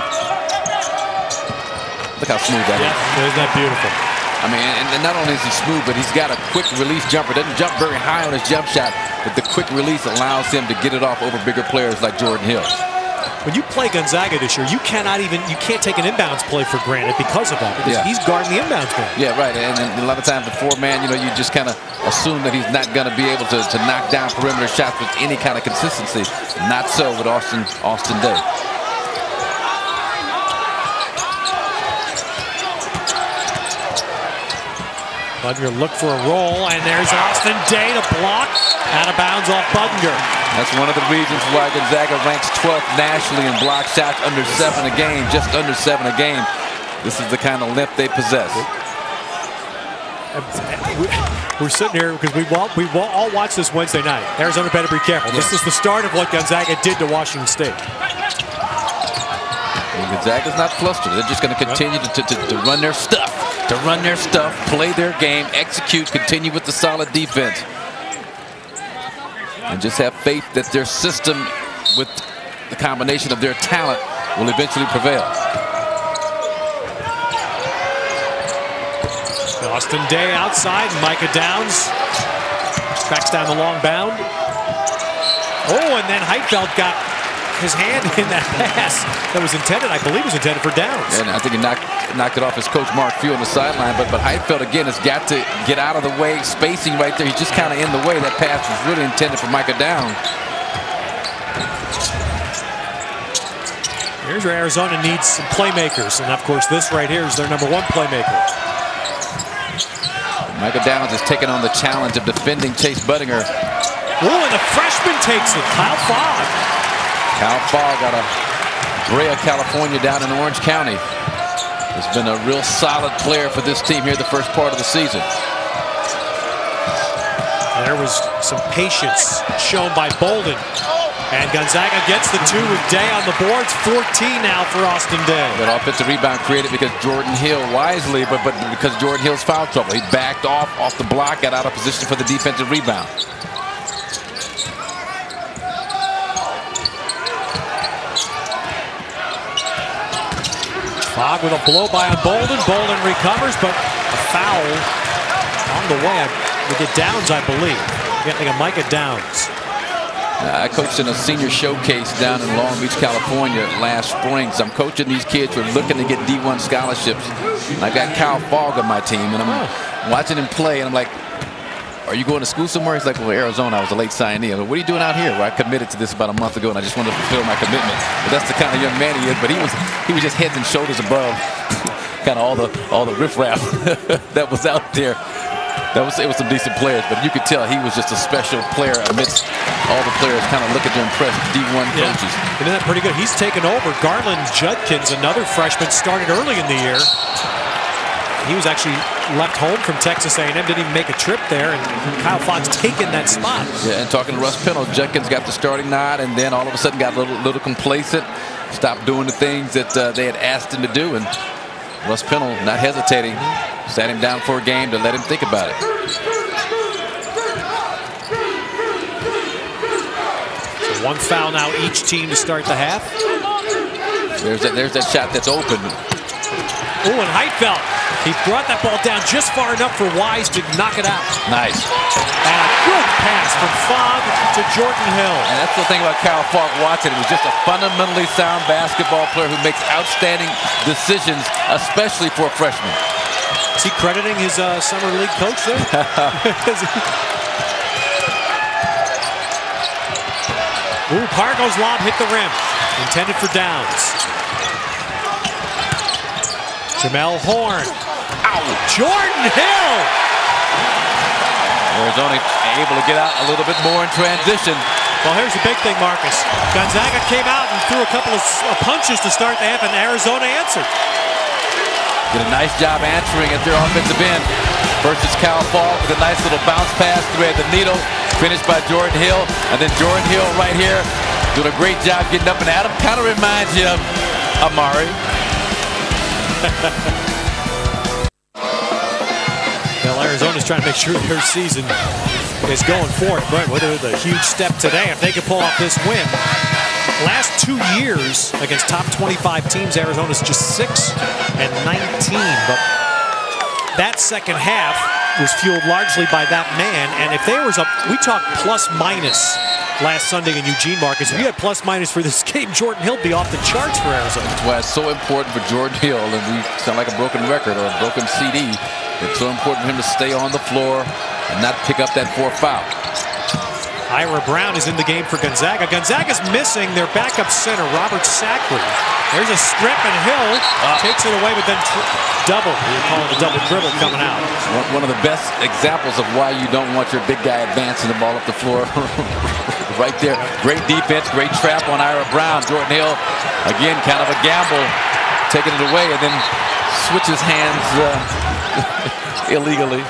Look how smooth that is. Yeah, isn't that beautiful? I mean, and not only is he smooth, but he's got a quick release jumper. Doesn't jump very high on his jump shot, but the quick release allows him to get it off over bigger players like Jordan Hill. When you play Gonzaga this year, you can't take an inbounds play for granted because of that. Because he's guarding the inbounds man. Yeah, right. And a lot of times the 4-man, you just kind of assume that he's not going to be able to knock down perimeter shots with any kind of consistency. Not so with Austin Day. Budinger look for a roll, and there's Austin Day to block. Out of bounds off Budinger. That's one of the reasons why Gonzaga ranks 12th nationally in block shots, under 7 a game, just under 7 a game. This is the kind of length they possess. We're sitting here because we all watched this Wednesday night. Arizona better be careful. This is the start of what Gonzaga did to Washington State. And Gonzaga's not flustered. They're just going to continue to run their stuff. To run their stuff, play their game, execute, continue with the solid defense. And just have faith that their system, with the combination of their talent, will eventually prevail. Austin Day outside, and Micah Downs tracks down the long bound. Oh, and then Heitfeld got his hand in that pass that was intended, I believe was intended for Downs. And I think he knocked it off his coach Mark Few on the sideline, but Heitfeld again has got to get out of the way. Spacing right there, he's just kind of in the way. That pass was really intended for Micah Downs. Here's where Arizona needs some playmakers, and of course this right here is their #1 playmaker. Micah Downs is taking on the challenge of defending Chase Budinger. Oh, and the freshman takes it, Kyle Fogg. Kyle Fogg out of Brea, California, down in Orange County. Has been a real solid player for this team here the first part of the season. There was some patience shown by Bolden. And Gonzaga gets the 2 with Day on the boards. 14 now for Austin Day. That offensive rebound created because Jordan Hill wisely, but because Jordan Hill's foul trouble. He backed off the block, got out of position for the defensive rebound. Fogg with a blow-by on Bolden. Bolden recovers, but a foul on the way. We get Downs, I believe. I think of Micah Downs. I coached in a senior showcase down in Long Beach, California last spring. So I'm coaching these kids who are looking to get D1 scholarships. And I've got Kyle Fogg on my team, and I'm watching him play, and I'm like, are you going to school somewhere? He's like, well, Arizona. I was a late signee. I'm like, what are you doing out here? Well, I committed to this about a month ago, and I just wanted to fulfill my commitment. But that's the kind of young man he is. But he was just heads and shoulders above kind of all the riffraff that was out there. It was some decent players, but you could tell he was just a special player amidst all the players kind of looking to impress D1 coaches. Isn't that pretty good? He's taken over. Garland Judkins, another freshman, started early in the year. He was actually left home from Texas A&M, didn't even make a trip there, and Kyle Fogg's taken that spot. Yeah, and talking to Russ Pennell, Judkins got the starting nod, and then all of a sudden got a little complacent, stopped doing the things that they had asked him to do, and Russ Pennell, not hesitating, sat him down for a game to let him think about it. So 1 foul now each team to start the half. There's that shot that's open. Oh, and Heitfeld, he brought that ball down just far enough for Wise to knock it out. Nice. And a good pass from Fogg to Jordan Hill. And that's the thing about Kyle Fogg watching. He was just a fundamentally sound basketball player who makes outstanding decisions, especially for a freshman. Is he crediting his summer league coach there? Ooh, Pargo's lob hit the rim. Intended for Downs. Jamel Horn. Ow! Jordan Hill! Arizona able to get out a little bit more in transition. Well, here's the big thing, Marcus. Gonzaga came out and threw a couple of punches to start the half, and Arizona answered. Did a nice job answering at their offensive end. First is Cal Fall with a nice little bounce pass, thread the needle, finished by Jordan Hill. And then Jordan Hill right here doing a great job getting up. And Adam kind of reminds you of Amari. Well, Arizona's trying to make sure their season is going for it. But with a huge step today, if they can pull off this win. Last 2 years against top 25 teams, Arizona's just 6-19. But that second half was fueled largely by that man. And if there was we talked plus minus last Sunday in Eugene, Marcus. If you had plus minus for this game, Jordan Hill would be off the charts for Arizona. That's why it's so important for Jordan Hill, and we sound like a broken record or a broken CD. It's so important for him to stay on the floor and not pick up that fourth foul. Ira Brown is in the game for Gonzaga. Gonzaga's missing their backup center, Robert Sacre. There's a strip, and Hill takes it away, but then double. We call it a double dribble coming out. One of the best examples of why you don't want your big guy advancing the ball up the floor. Right there. Great defense, great trap on Ira Brown. Jordan Hill, again, kind of a gamble, taking it away, and then switches hands illegally.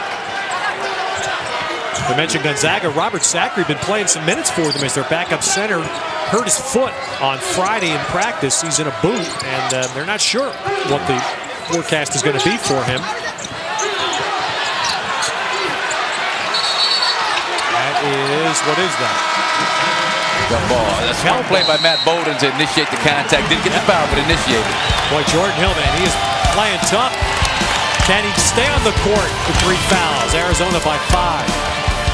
I mentioned Gonzaga. Robert Sacre been playing some minutes for them as their backup center. Hurt his foot on Friday in practice. He's in a boot, and they're not sure what the forecast is going to be for him. That is, what is that? Good ball. That's a play by Matt Bowden to initiate the contact. Didn't get the foul, but initiated. Boy, Jordan Hill, man, he is playing tough. Can he stay on the court with 3 fouls? Arizona by 5.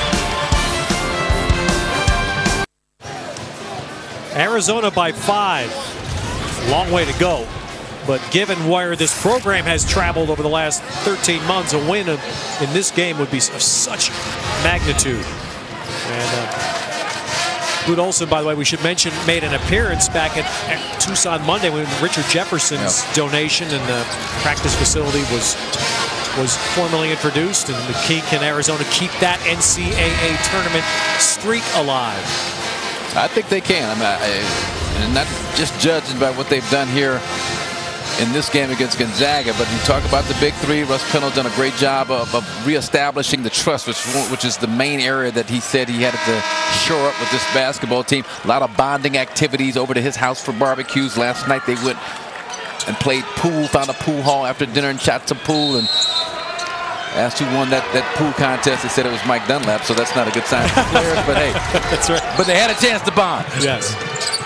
Arizona by 5. Long way to go. But given where this program has traveled over the last 13 months, a win in this game would be of such magnitude. And Bud Olson, by the way, we should mention, made an appearance back at Tucson Monday when Richard Jefferson's donation in the practice facility was formally introduced. And the key, can Arizona keep that NCAA tournament streak alive? I think they can. And not just judging by what they've done here in this game against Gonzaga, but you talk about the big three. Russ Pennell's done a great job of reestablishing the trust, which is the main area that he said he had to shore up with this basketball team. A lot of bonding activities over to his house for barbecues. Last night they went and played pool, found a pool hall after dinner and shot some pool. And asked who won that pool contest. They said it was Mike Dunlap, so that's not a good sign for the players. But hey, that's right. But they had a chance to bond. Yes.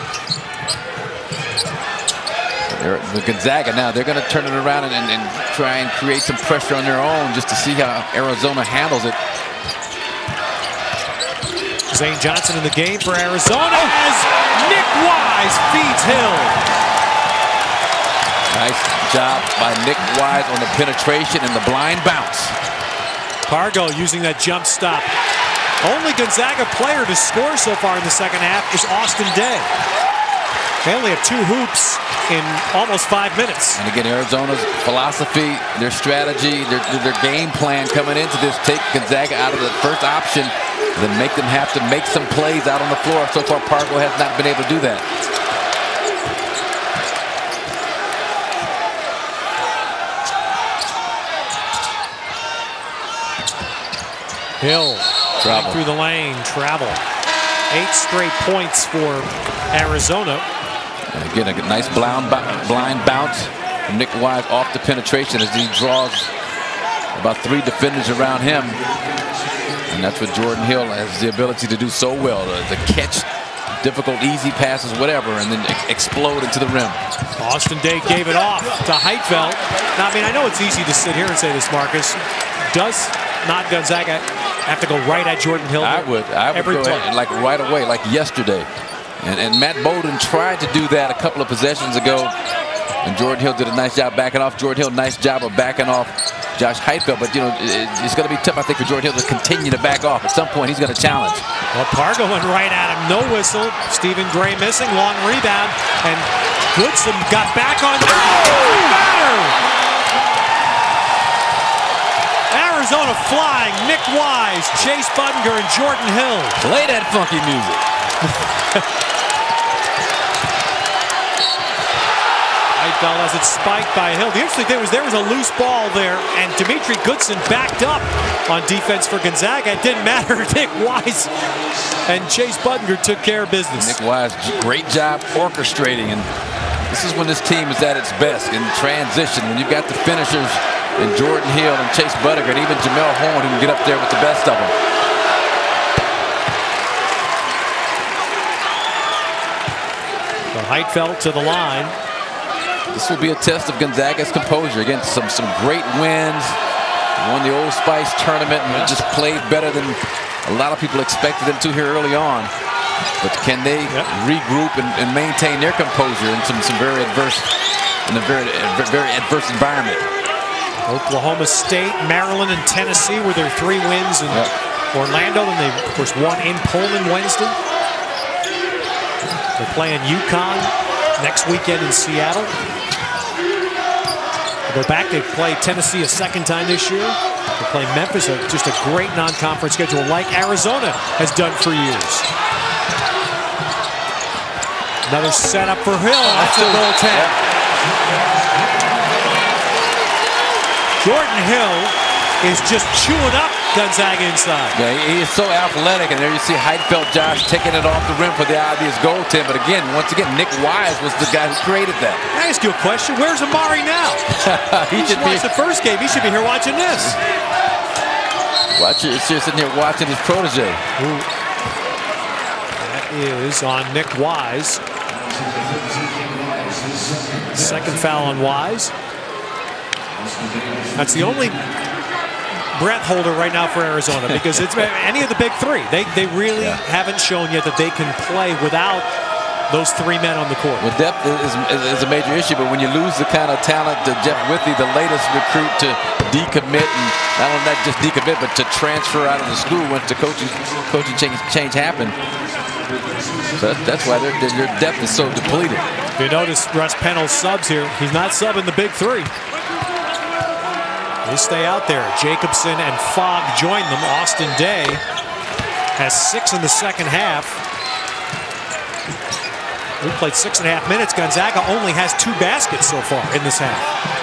The Gonzaga now, they're going to turn it around and try and create some pressure on their own just to see how Arizona handles it. Zane Johnson in the game for Arizona as Nick Wise feeds Hill. Nice job by Nick Wise on the penetration and the blind bounce. Pargo using that jump stop. Only Gonzaga player to score so far in the second half is Austin Day. They only have 2 hoops in almost 5 minutes. And again, Arizona's philosophy, their strategy, their game plan coming into this, take Gonzaga out of the first option, then make them have to make some plays out on the floor. So far, Pargo has not been able to do that. Hill through the lane, travel. 8 straight points for Arizona. And again, a nice blind bounce from Nick Wise off the penetration as he draws about 3 defenders around him. And that's what Jordan Hill has the ability to do so well, to catch difficult, easy passes, whatever, and then explode into the rim. Austin Day gave it off to Heitfeld. Now, I mean, I know it's easy to sit here and say this, Marcus. Does not Gonzaga have to go right at Jordan Hill? I would go ahead, like right away, like yesterday. And Matt Bowden tried to do that a couple of possessions ago, and Jordan Hill did a nice job backing off. Jordan Hill, nice job of backing off Josh Heitfeld, but you know, it's going to be tough, I think, for Jordan Hill to continue to back off. At some point, he's going to challenge. Well, Pargo went right at him, no whistle. Stephen Gray missing, long rebound, and Goodson got back on. Oh, Arizona flying Nick Wise, Chase Budinger, and Jordan Hill. Play that funky music. Heidfeld has it spiked by Hill. The interesting thing was there was a loose ball there, and Dimitri Goodson backed up on defense for Gonzaga. It didn't matter. Nick Wise and Chase Budinger took care of business. Nick Wise, great job orchestrating, and this is when this team is at its best in transition. When you've got the finishers in Jordan Hill and Chase Budinger, and even Jamel Horn who can get up there with the best of them. So Heidfeld to the line. This will be a test of Gonzaga's composure against some great wins. Won the Old Spice tournament and just played better than a lot of people expected them to here early on. But can they regroup and maintain their composure in some very adverse environment? Oklahoma State, Maryland, and Tennessee were their 3 wins in Orlando, and they of course won in Pullman Wednesday. They're playing UConn next weekend in Seattle. They'll go back. They play Tennessee a second time this year. They play Memphis, just a great non-conference schedule like Arizona has done for years. Another setup for Hill. That's a goaltend. Jordan Hill is just chewing up Gonzaga inside. Yeah, he is so athletic, and there you see Heidfeld Josh taking it off the rim for the obvious goaltend. But again, once again, Nick Wise was the guy who created that. Can I ask you a question? Where's Amari now? He should watch the first game. He should be here watching this. He's sitting here watching his protege. That is on Nick Wise. Second foul on Wise. That's the only breath holder right now for Arizona, because it's any of the big 3. They really haven't shown yet that they can play without those 3 men on the court. Well, depth is a major issue, but when you lose the kind of talent that Jeff Withy, the latest recruit, to decommit, and not only that just decommit, but to transfer out of the school once the coaching change happened. So that's why their depth is so depleted. If you notice Russ Pennell's subs here, he's not subbing the big 3. They stay out there. Jacobson and Fogg join them. Austin Day has 6 in the second half. We played 6.5 minutes. Gonzaga only has 2 baskets so far in this half.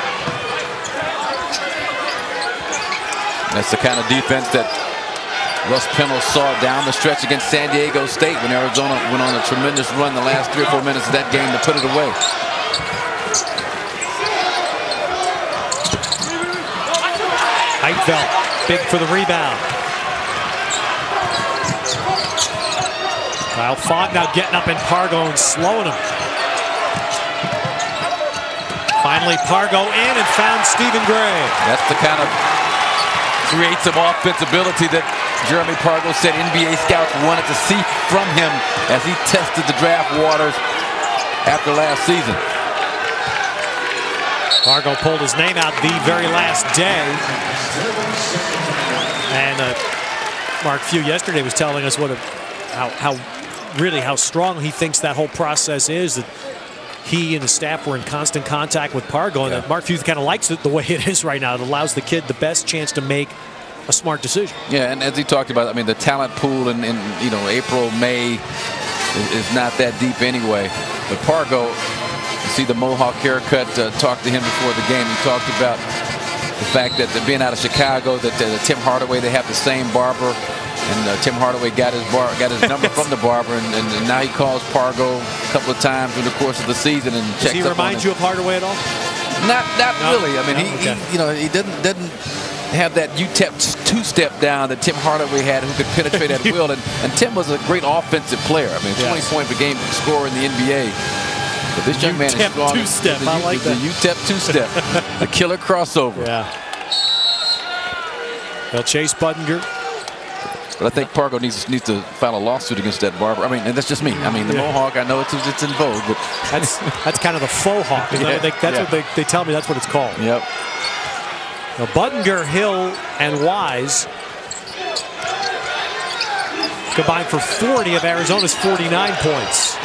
That's the kind of defense that Russ Pennell saw down the stretch against San Diego State when Arizona went on a tremendous run the last 3 or 4 minutes of that game to put it away. Heidfeld, big for the rebound. Kyle Fogg now getting up in Pargo and slowing him. Finally, Pargo in and found Stephen Gray. That's the kind of creative offensibility that Jeremy Pargo said NBA scouts wanted to see from him as he tested the draft waters after last season. Pargo pulled his name out the very last day. And Mark Few yesterday was telling us how strong he thinks that whole process is, that he and his staff were in constant contact with Pargo, and that Mark Few kind of likes it the way it is right now. It allows the kid the best chance to make a smart decision. Yeah, and as he talked about, I mean, the talent pool in April, May is not that deep anyway. But Pargo, you see the Mohawk haircut, talked to him before the game. He talked about the fact that being out of Chicago, that Tim Hardaway, they have the same barber, and Tim Hardaway got his number from the barber, and now he calls Pargo a couple of times during the course of the season and checks up on him. Does he remind you of Hardaway at all? Not really. I mean, he doesn't have that UTEP two-step down that Tim Hardaway had, who could penetrate at will, and Tim was a great offensive player. I mean, 20 point per game scorer in the NBA. But this young man is strong. Two-step, I like that. The UTEP two-step, the killer crossover. Yeah. They'll chase Budinger. But I think Pargo needs to file a lawsuit against that barber. I mean, and that's just me. I mean, the Mohawk, I know it's in vogue, but that's kind of the faux hawk. That's what they tell me. That's what it's called. Yep. Now Budinger, Hill, and Wise combined for 40 of Arizona's 49 points.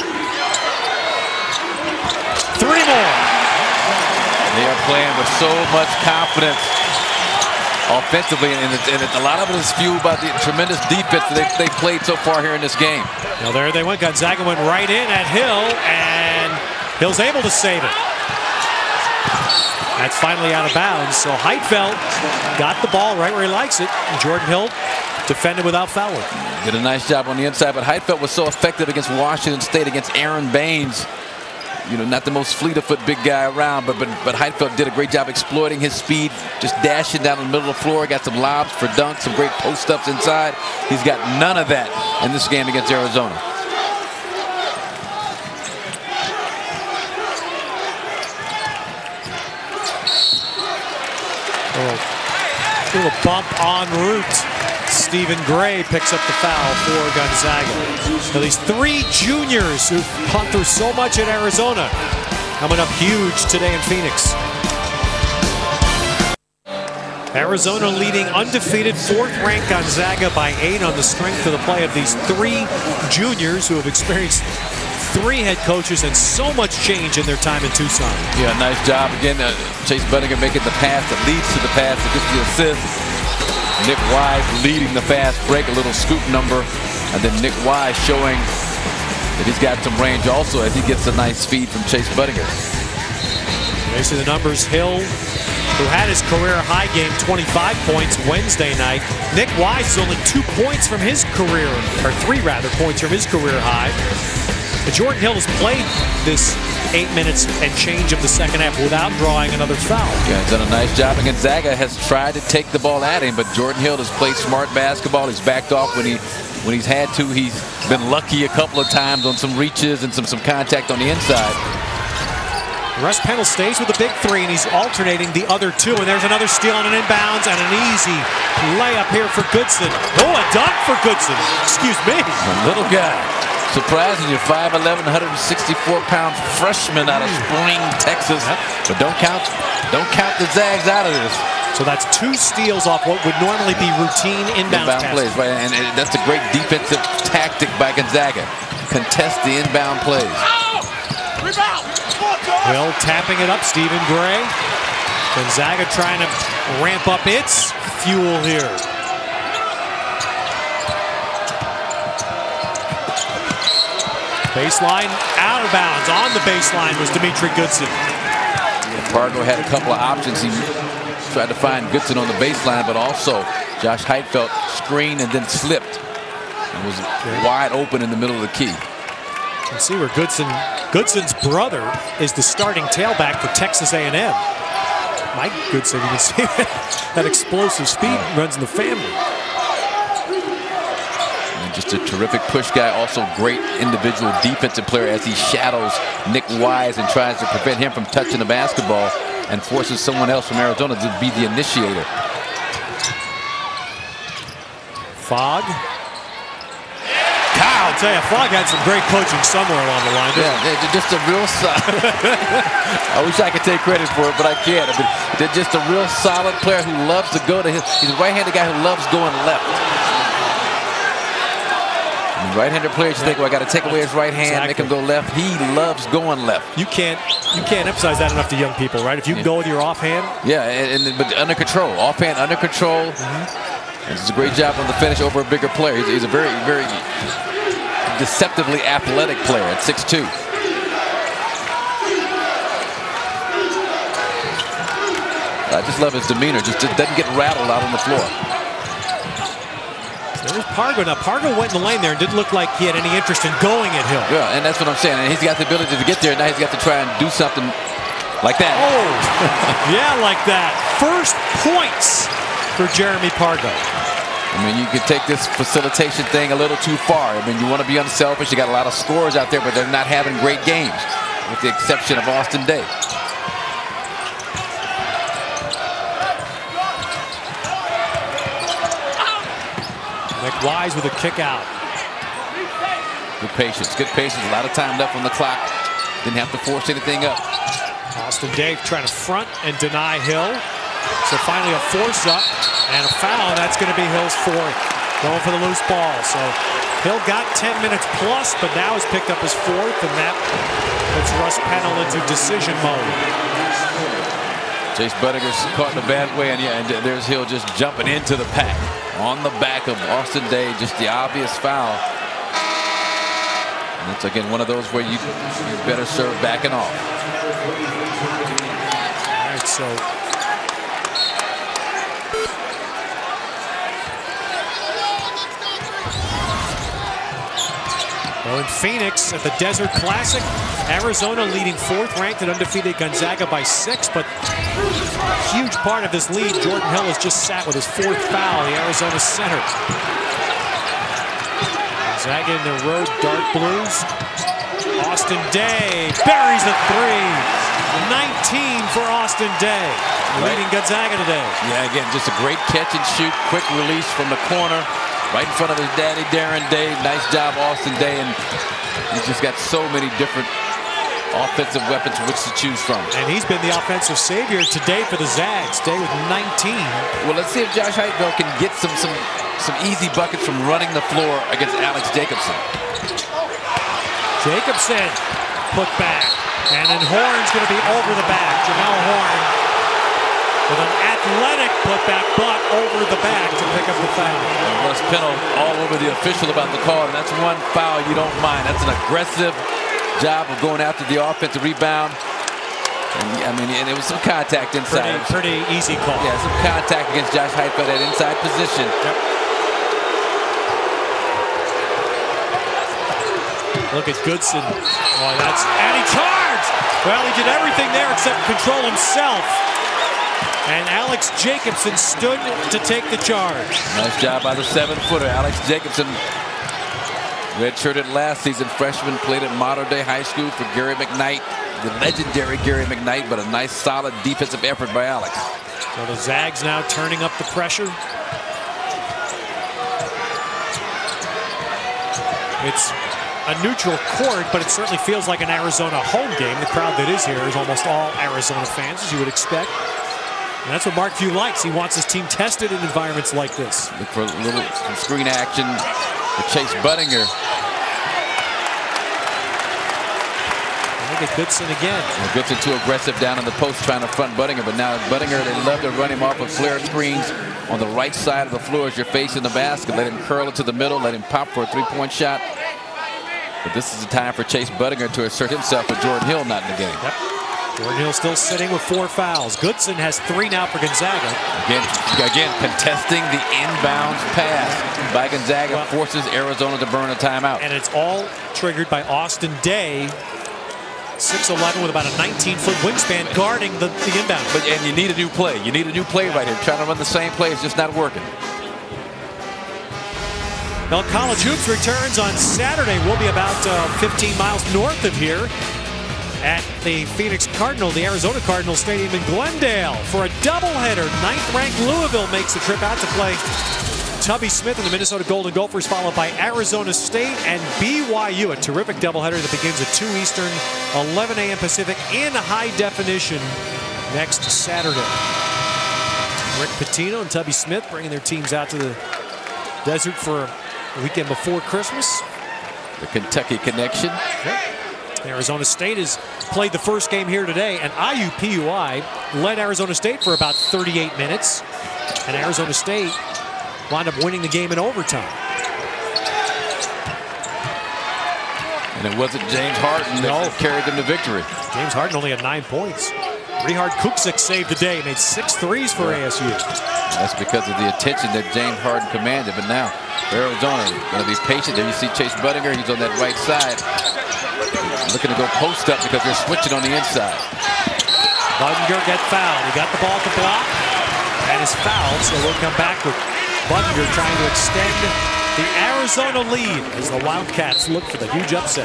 3 more. They are playing with so much confidence. offensively, and a lot of it is fueled by the tremendous defense that they played so far here in this game. Now there they went. Gonzaga went right in at Hill, and Hill's able to save it. That's finally out of bounds. So Heitfeld got the ball right where he likes it. And Jordan Hill defended without fouling. Did a nice job on the inside, but Heitfeld was so effective against Washington State, against Aaron Baines. You know, not the most fleet-of-foot big guy around, but Heitfeld did a great job exploiting his speed, just dashing down the middle of the floor. Got some lobs for dunks, some great post-ups inside. He's got none of that in this game against Arizona. A little bump en route. Stephen Gray picks up the foul for Gonzaga. Now these three juniors who've gone through so much at Arizona coming up huge today in Phoenix. Arizona leading undefeated 4th-ranked Gonzaga by 8 on the strength of the play of these three juniors who have experienced 3 head coaches and so much change in their time in Tucson. Yeah, nice job again. Chase Budinger making the pass that leads to the pass that gets the assist. Nick Wise leading the fast break, a little scoop number, and then Nick Wise showing that he's got some range also as he gets a nice feed from Chase Budinger. You see the numbers. Hill, who had his career high game, 25 points Wednesday night. Nick Wise is only 2 points from his career, or 3 rather, points from his career high. But Jordan Hill has played this 8 minutes and change of the second half without drawing another foul. Yeah, he's done a nice job. And Gonzaga has tried to take the ball at him, but Jordan Hill has played smart basketball. He's backed off when he's had to. He's been lucky a couple of times on some reaches and some contact on the inside. Russ Pendle stays with the big 3, and he's alternating the other 2. And there's another steal on an inbounds and an easy layup here for Goodson. Oh, a dunk for Goodson. Excuse me. A little guy. Surprising you, 5'11", 164-pound freshman out of Spring, Texas. But don't count the Zags out of this. So that's 2 steals off what would normally be routine inbound plays, right? And that's a great defensive tactic by Gonzaga. Contest the inbound plays. Hill tapping it up. Stephen Gray. Gonzaga trying to ramp up its fuel here. Baseline, out of bounds. On the baseline was Dimitri Goodson. Pargo had a couple of options. He tried to find Goodson on the baseline, but also Josh Heitfeld screened and then slipped and was wide open in the middle of the key. You can see where Goodson's brother is the starting tailback for Texas A&M. Mike Goodson, you can see that explosive speed runs in the family. Just a terrific push guy, also great individual defensive player as he shadows Nick Wise and tries to prevent him from touching the basketball and forces someone else from Arizona to be the initiator. Fogg. I'll tell you, Fogg had some great coaching somewhere along the line. Yeah, just a real solid. I wish I could take credit for it, but I can't. I mean, they're just a real solid player who loves to go to his. He's a right-handed guy who loves going left. Right-handed players, you think, well, I got to take away his right hand, make him go left. He loves going left. You can't emphasize that enough to young people, right? If you can go with your offhand. Yeah, but under control, offhand under control. And it's a great job on the finish over a bigger player. He's a very, very deceptively athletic player at 6'2". I just love his demeanor. Just doesn't get rattled out on the floor. There's Pargo. Now, Pargo went in the lane there and didn't look like he had any interest in going at Hill. Yeah, and that's what I'm saying. And he's got the ability to get there. Now he's got to try and do something like that. Oh, yeah, like that. First points for Jeremy Pargo. I mean, you can take this facilitation thing a little too far. I mean, you want to be unselfish. You got a lot of scorers out there, but they're not having great games, with the exception of Austin Day. Nick Wise with a kick out. Good patience. Good patience. A lot of time left on the clock. Didn't have to force anything up. Austin Dave trying to front and deny Hill. So finally a force up and a foul. That's going to be Hill's 4th. Going for the loose ball. So Hill got 10 minutes plus, but now has picked up his 4th, and that puts Russ Pendle into decision mode. Chase Buddinger's caught in a bad way, and yeah, and there's Hill just jumping into the pack on the back of Austin Day. Just the obvious foul. And it's again one of those where you better serve backing off. All right, so well, in Phoenix at the Desert Classic, Arizona leading 4th ranked and undefeated Gonzaga by 6, but a huge part of this lead, Jordan Hill has just sat with his 4th foul, the Arizona center. Gonzaga in their road dark blues. Austin Day buries a 3. 19 for Austin Day, leading Gonzaga today. Yeah, again, just a great catch and shoot, quick release from the corner, right in front of his daddy, Darren Day. Nice job, Austin Day, and he's just got so many different offensive weapons which to choose from. And he's been the offensive savior today for the Zags. Day with 19. Well, let's see if Josh Heupel can get some easy buckets from running the floor against Alex Jacobson. Jacobson put back, and then Horn's going to be over the back. Jamel Horn with an athletic putback, but over the back to pick up the foul. Russ Pennell all over the official about the call, and that's one foul you don't mind. That's an aggressive job of going after the offensive rebound. And, I mean, and it was some contact inside. Pretty easy call. Yeah, some contact against Josh Heupel, that inside position. Yep. Look at Goodson. Oh, and he charged! Well, he did everything there except control himself. And Alex Jacobson stood to take the charge. Nice job by the 7-footer. Alex Jacobson, redshirted last season, freshman, played at Modern Day High School for Gary McKnight, the legendary Gary McKnight, but a nice, solid defensive effort by Alex. So the Zags now turning up the pressure. It's a neutral court, but it certainly feels like an Arizona home game. The crowd that is here is almost all Arizona fans, as you would expect. And that's what Mark Few likes. He wants his team tested in environments like this. Look for a little screen action for Chase Budinger. Look at Goodson again. Well, Goodson too aggressive down in the post trying to front Budinger, but now Budinger, they love to run him off of flare screens on the right side of the floor as you're facing the basket. Let him curl it to the middle, let him pop for a 3-point shot. But this is the time for Chase Budinger to assert himself with Jordan Hill not in the game. Yep. Jordan Hill still sitting with 4 fouls. Goodson has 3 now for Gonzaga. Again, contesting the inbounds pass by Gonzaga forces Arizona to burn a timeout. And it's all triggered by Austin Day, 6'11", with about a 19-foot wingspan, guarding the inbound. And you need a new play. You need a new play right here. Trying to run the same play is just not working. Well, College Hoops returns on Saturday. We'll be about 15 miles north of here at the Phoenix Cardinal, the Arizona Cardinal Stadium in Glendale for a doubleheader. 9th-ranked Louisville makes the trip out to play Tubby Smith and the Minnesota Golden Gophers, followed by Arizona State and BYU. A terrific doubleheader that begins at 2 Eastern, 11 a.m. Pacific in high definition next Saturday. Rick Pitino and Tubby Smith bringing their teams out to the desert for the weekend before Christmas. The Kentucky connection. Yep. Arizona State has played the first game here today, and IUPUI led Arizona State for about 38 minutes, and Arizona State wound up winning the game in overtime. And it wasn't James Harden that carried them to victory. James Harden only had 9 points. Rihard Kuksik saved the day, made 6 threes for ASU. That's because of the attention that James Harden commanded. But now Arizona going to be patient. There you see Chase Budinger. He's on that right side, looking to go post up because they're switching on the inside. Budinger got fouled. He got the ball to block and is fouled. So we'll come back with Budinger trying to extend the Arizona lead as the Wildcats look for the huge upset.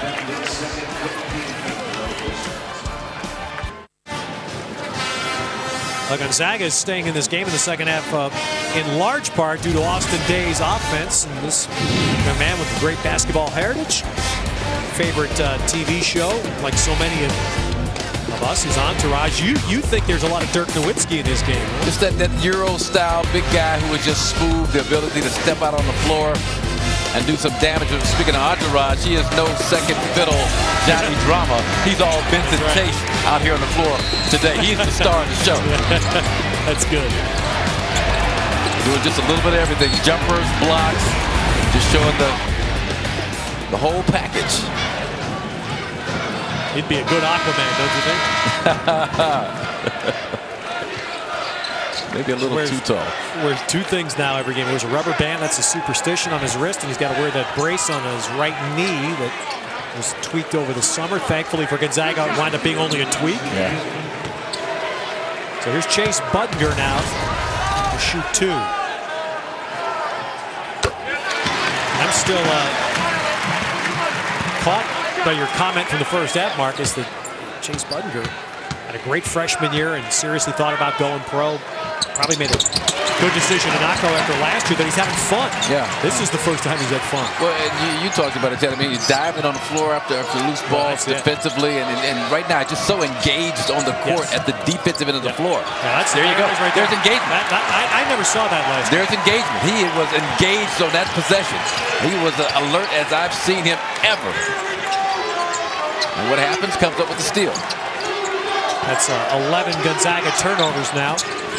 Gonzaga is staying in this game in the second half in large part due to Austin Day's offense. And this young man with a great basketball heritage, favorite TV show, like so many of us, his entourage. You think there's a lot of Dirk Nowitzki in this game? Huh? Just that Euro-style big guy who was just smooth, the ability to step out on the floor. and do some damage. Speaking of entourage, he is no second fiddle Johnny Drama. He's all Vincent Chase out here on the floor today. He's the star of the show. That's good. Doing just a little bit of everything. Jumpers, blocks, just showing the whole package. He'd be a good Aquaman, don't you think? Maybe a little too tall. Wears two things now every game. He wears a rubber band, that's a superstition on his wrist, and he's got to wear that brace on his right knee that was tweaked over the summer. Thankfully for Gonzaga, it wound up being only a tweak. Yeah. So here's Chase Budinger now to shoot two. I'm still caught by your comment from the first half, Marcus, that Chase Budinger had a great freshman year and seriously thought about going pro. Probably made a good decision to not go after last year, that he's having fun. Yeah. This is the first time he's had fun. Well, and you talked about it, Ted. I mean, he's diving on the floor after loose balls defensively, and right now just so engaged on the court at the defensive end of the floor. Yeah, there you go. Right There's engagement. I never saw that last year. There's engagement. He was engaged on that possession. He was alert as I've seen him ever. And what happens? Comes up with the steal. That's 11 Gonzaga turnovers now.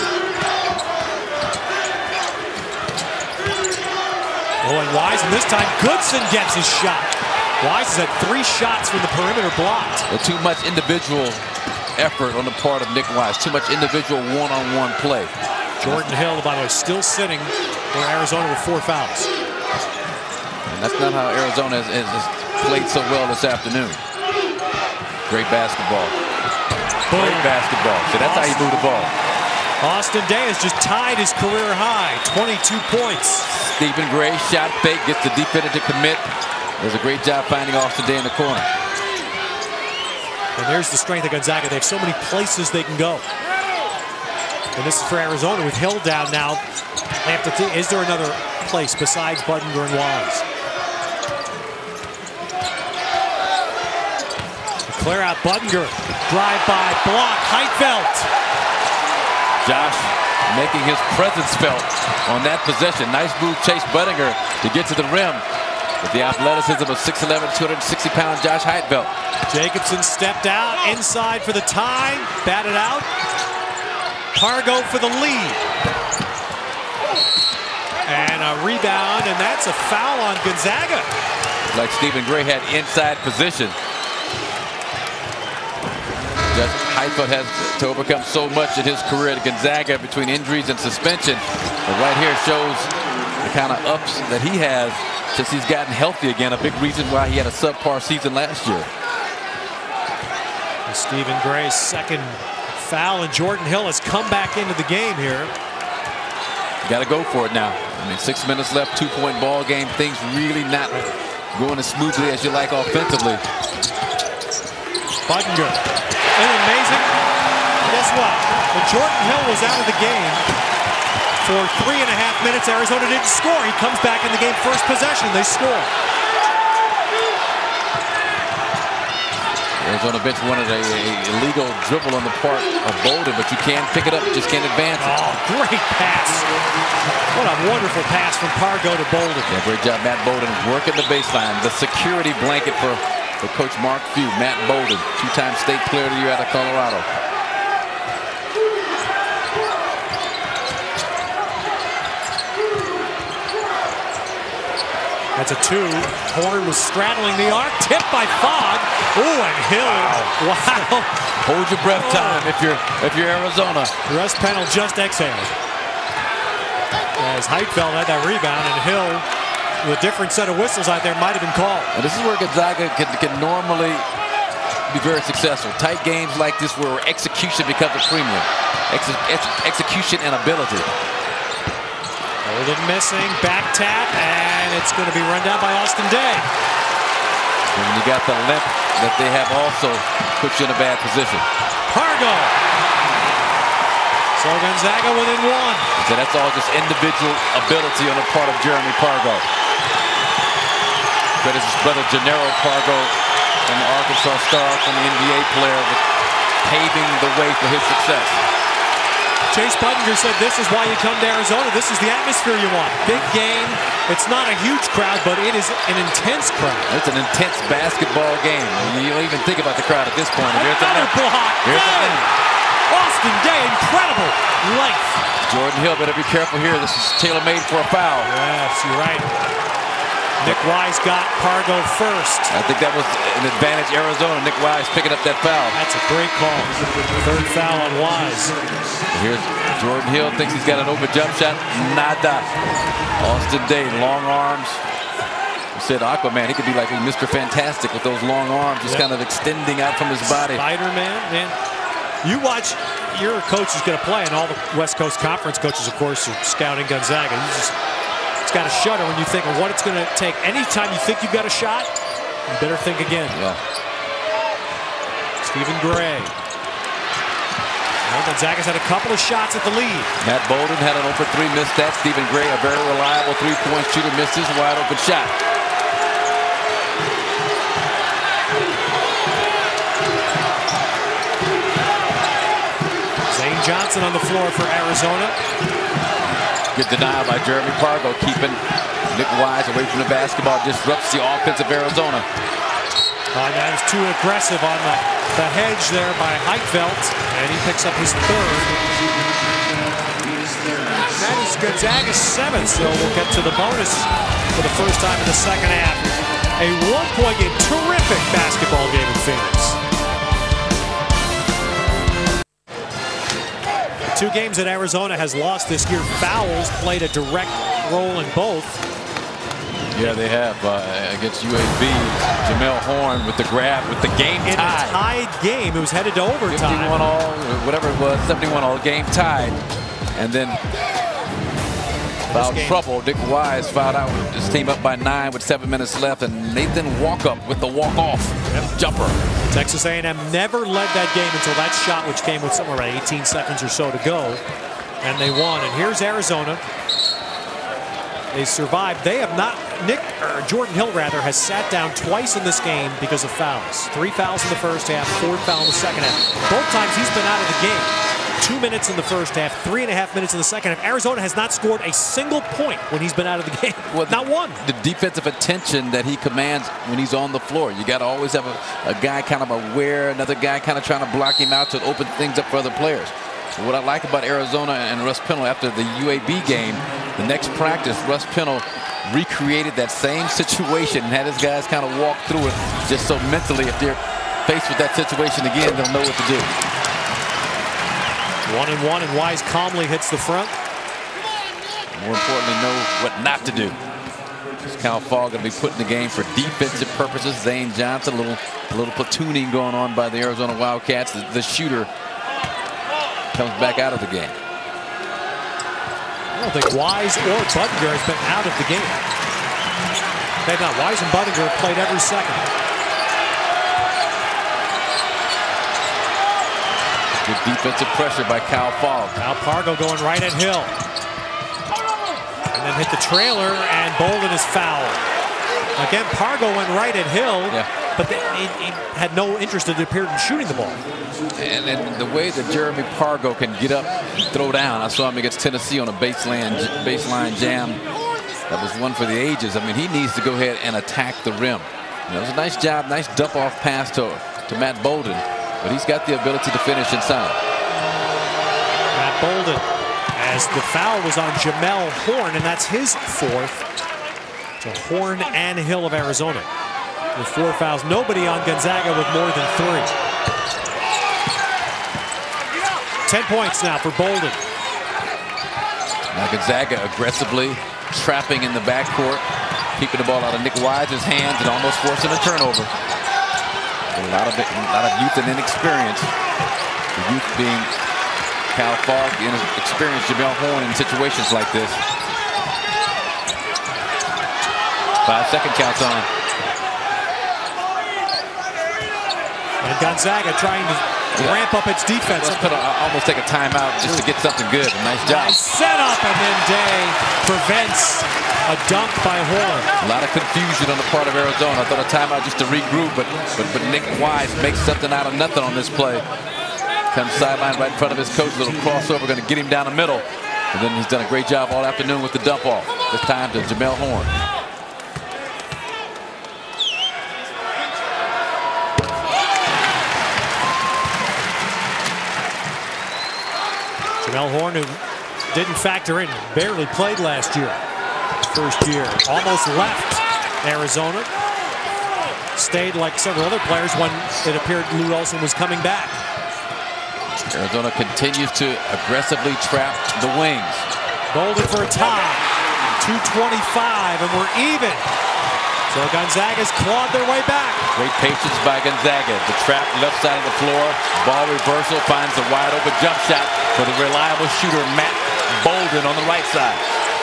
Oh, and Wise, and this time Goodson gets his shot. Wise has had 3 shots from the perimeter blocked. Well, too much individual effort on the part of Nick Wise. Too much individual one-on-one play. Jordan Hill, by the way, still sitting for Arizona with 4 fouls. And that's not how Arizona has played so well this afternoon. Great basketball. Boom. Great basketball. So that's how you move the ball. Austin Day has just tied his career high, 22 points. Stephen Gray, shot fake, gets the defender to commit. Does a great job finding Austin Day in the corner. And there's the strength of Gonzaga. They have so many places they can go. And this is for Arizona with Hill down now. They have to think, is there another place besides Budinger and Wise? Clear out Budinger. Drive by, block, Heitfeld. Josh making his presence felt on that possession. Nice move, Chase Budinger, to get to the rim with the athleticism of 6'11", 260-pound Josh Heitfeld. Jacobson stepped out, inside for the tie, batted out. Pargo for the lead. And a rebound, and that's a foul on Gonzaga. Like Stephen Gray had inside position. Heitfeld has to overcome so much in his career at Gonzaga between injuries and suspension. But right here shows the kind of ups that he has since he's gotten healthy again. A big reason why he had a subpar season last year. And Stephen Gray's second foul, and Jordan Hill has come back into the game here. You got to go for it now. I mean, 6 minutes left, 2-point ball game. Things really not going as smoothly as you like offensively. Budinger. Isn't it amazing? Guess what? When Jordan Hill was out of the game for 3.5 minutes, Arizona didn't score. He comes back in the game, first possession, they score. Arizona bench wanted a illegal dribble on the part of Bolden, but you can't pick it up, you just can't advance it. Oh, great pass. What a wonderful pass from Pargo to Bolden. Yeah, great job, Matt Bolden, working the baseline. The security blanket for Coach Mark Few, Matt Bolden, 2-time state player of the year out of Colorado. That's a 2. Horn was straddling the arc, tipped by Fogg. Ooh, and Hill. Wow. Hold your breath time if you're Arizona. Russ Pennell just exhaled. As Heitfeld had that rebound, and Hill, with a different set of whistles out there, might have been called. And this is where Gonzaga can normally be very successful. Tight games like this where execution becomes a premium. Execution and ability. Bolden missing, back tap, and it's going to be run down by Austin Day. And when you got the limp that they have also puts you in a bad position. Pargo. So Gonzaga within 1. So that's all just individual ability on the part of Jeremy Pargo. Credit his brother Gennaro Pargo, and the Arkansas star from the NBA player, with paving the way for his success. Chase Buttinger said this is why you come to Arizona. This is the atmosphere you want. Big game. It's not a huge crowd, but it is an intense crowd. It's an intense basketball game. You don't even think about the crowd at this point. Here's the net. Here's the net. Austin Day, incredible length. Jordan Hill better be careful here. This is tailor-made for a foul. Yes, you're right. Nick Wise got Pargo first. I think that was an advantage Arizona. Nick Wise picking up that foul. That's a great call. Third foul on Wise. Here's Jordan Hill, thinks he's got an open jump shot. Nada. Austin Day, long arms. I said Aquaman, he could be like Mr. Fantastic with those long arms, just kind of extending out from his body. Spider-Man, man. You watch, your coach is going to play, and all the West Coast Conference coaches, of course, are scouting Gonzaga. It's got a shudder when you think of what it's going to take. Anytime you think you've got a shot, you better think again. Yeah. Stephen Gray. Well, Gonzaga's had a couple of shots at the lead. Matt Bolden had an open three, missed that. Stephen Gray, a very reliable three-point shooter, missed his wide open shot. Zane Johnson on the floor for Arizona. Good denial by Jeremy Pargo, keeping Nick Wise away from the basketball. Disrupts the offense of Arizona. That was too aggressive on the hedge there by Heitfeld, and he picks up his third. And that is Gonzaga's seventh, so we'll get to the bonus for the first time in the second half. A one-point game, terrific basketball game in Phoenix. 2 games that Arizona has lost this year. Fouls played a direct role in both. Yeah, they have against UAB. Jamel Horn with the grab, with the game tied. In a tied game, it was headed to overtime. 51 all, whatever it was, 71 all, game tied. And then foul trouble. Nick Wise fouled out with his team up by 9 with 7 minutes left, and Nathan Walkup with the walk-off jumper. Texas A&M never led that game until that shot, which came with somewhere around 18 seconds or so to go, and they won. And here's Arizona. They survived. They have not. Jordan Hill rather has sat down twice in this game because of fouls. 3 fouls in the first half, 4 fouls in the second half. Both times he's been out of the game. 2 minutes in the first half, 3.5 minutes in the second half. Arizona has not scored a single point when he's been out of the game. Well, not one. The defensive attention that he commands when he's on the floor. You got to always have a guy kind of aware, another guy kind of trying to block him out to open things up for other players. What I like about Arizona and Russ Pennell after the UAB game, the next practice, Russ Pennell recreated that same situation and had his guys kind of walk through it, just so mentally, if they're faced with that situation again, they'll know what to do. 1-1, and Wise calmly hits the front. More importantly, know what not to do. Cal Fall going to be put in the game for defensive purposes. Zane Johnson, a little platooning going on by the Arizona Wildcats. The shooter comes back out of the game. I don't think Wise or Buttinger has been out of the game. They've not. Wise and Buttinger have played every second. Good defensive pressure by Cal Fall. Now Pargo going right at Hill. And then hit the trailer, and Bolden is fouled. Again, Pargo went right at Hill, but he had no interest, it appeared, in shooting the ball. And the way that Jeremy Pargo can get up and throw down, I saw him against Tennessee on a baseline jam. That was one for the ages. I mean, he needs to go ahead and attack the rim. It was a nice job, nice dump-off pass to Matt Bolden, but he's got the ability to finish inside. Matt Bolden, as the foul was on Jamel Horn, and that's his fourth. So Horn and Hill of Arizona with 4 fouls. Nobody on Gonzaga with more than 3. 10 points now for Bolden. Now Gonzaga aggressively trapping in the backcourt, keeping the ball out of Nick Wise's hands and almost forcing a turnover. A lot of youth and inexperience. The youth being Cal Fogg, the inexperienced Jamel Horn in situations like this. 5-second counts on. And Gonzaga trying to ramp up its defense. Let's almost take a timeout just to get something good. Nice job. Nice setup, and then Day prevents a dunk by Horn. A lot of confusion on the part of Arizona. I thought a timeout just to regroup, but Nick Wise makes something out of nothing on this play. comes sideline right in front of his coach. Little crossover, going to get him down the middle. And then he's done a great job all afternoon with the dump off. This time to Jamel Horn. Jamel Horn, who didn't factor in, barely played last year. First year, almost left Arizona. Stayed like several other players when it appeared Lute Olson was coming back. Arizona continues to aggressively trap the wings. Golden for a tie. 2:25, and we're even. So Gonzaga's clawed their way back. Great patience by Gonzaga. The trap left side of the floor. Ball reversal finds a wide open jump shot for the reliable shooter Matt Bolden on the right side.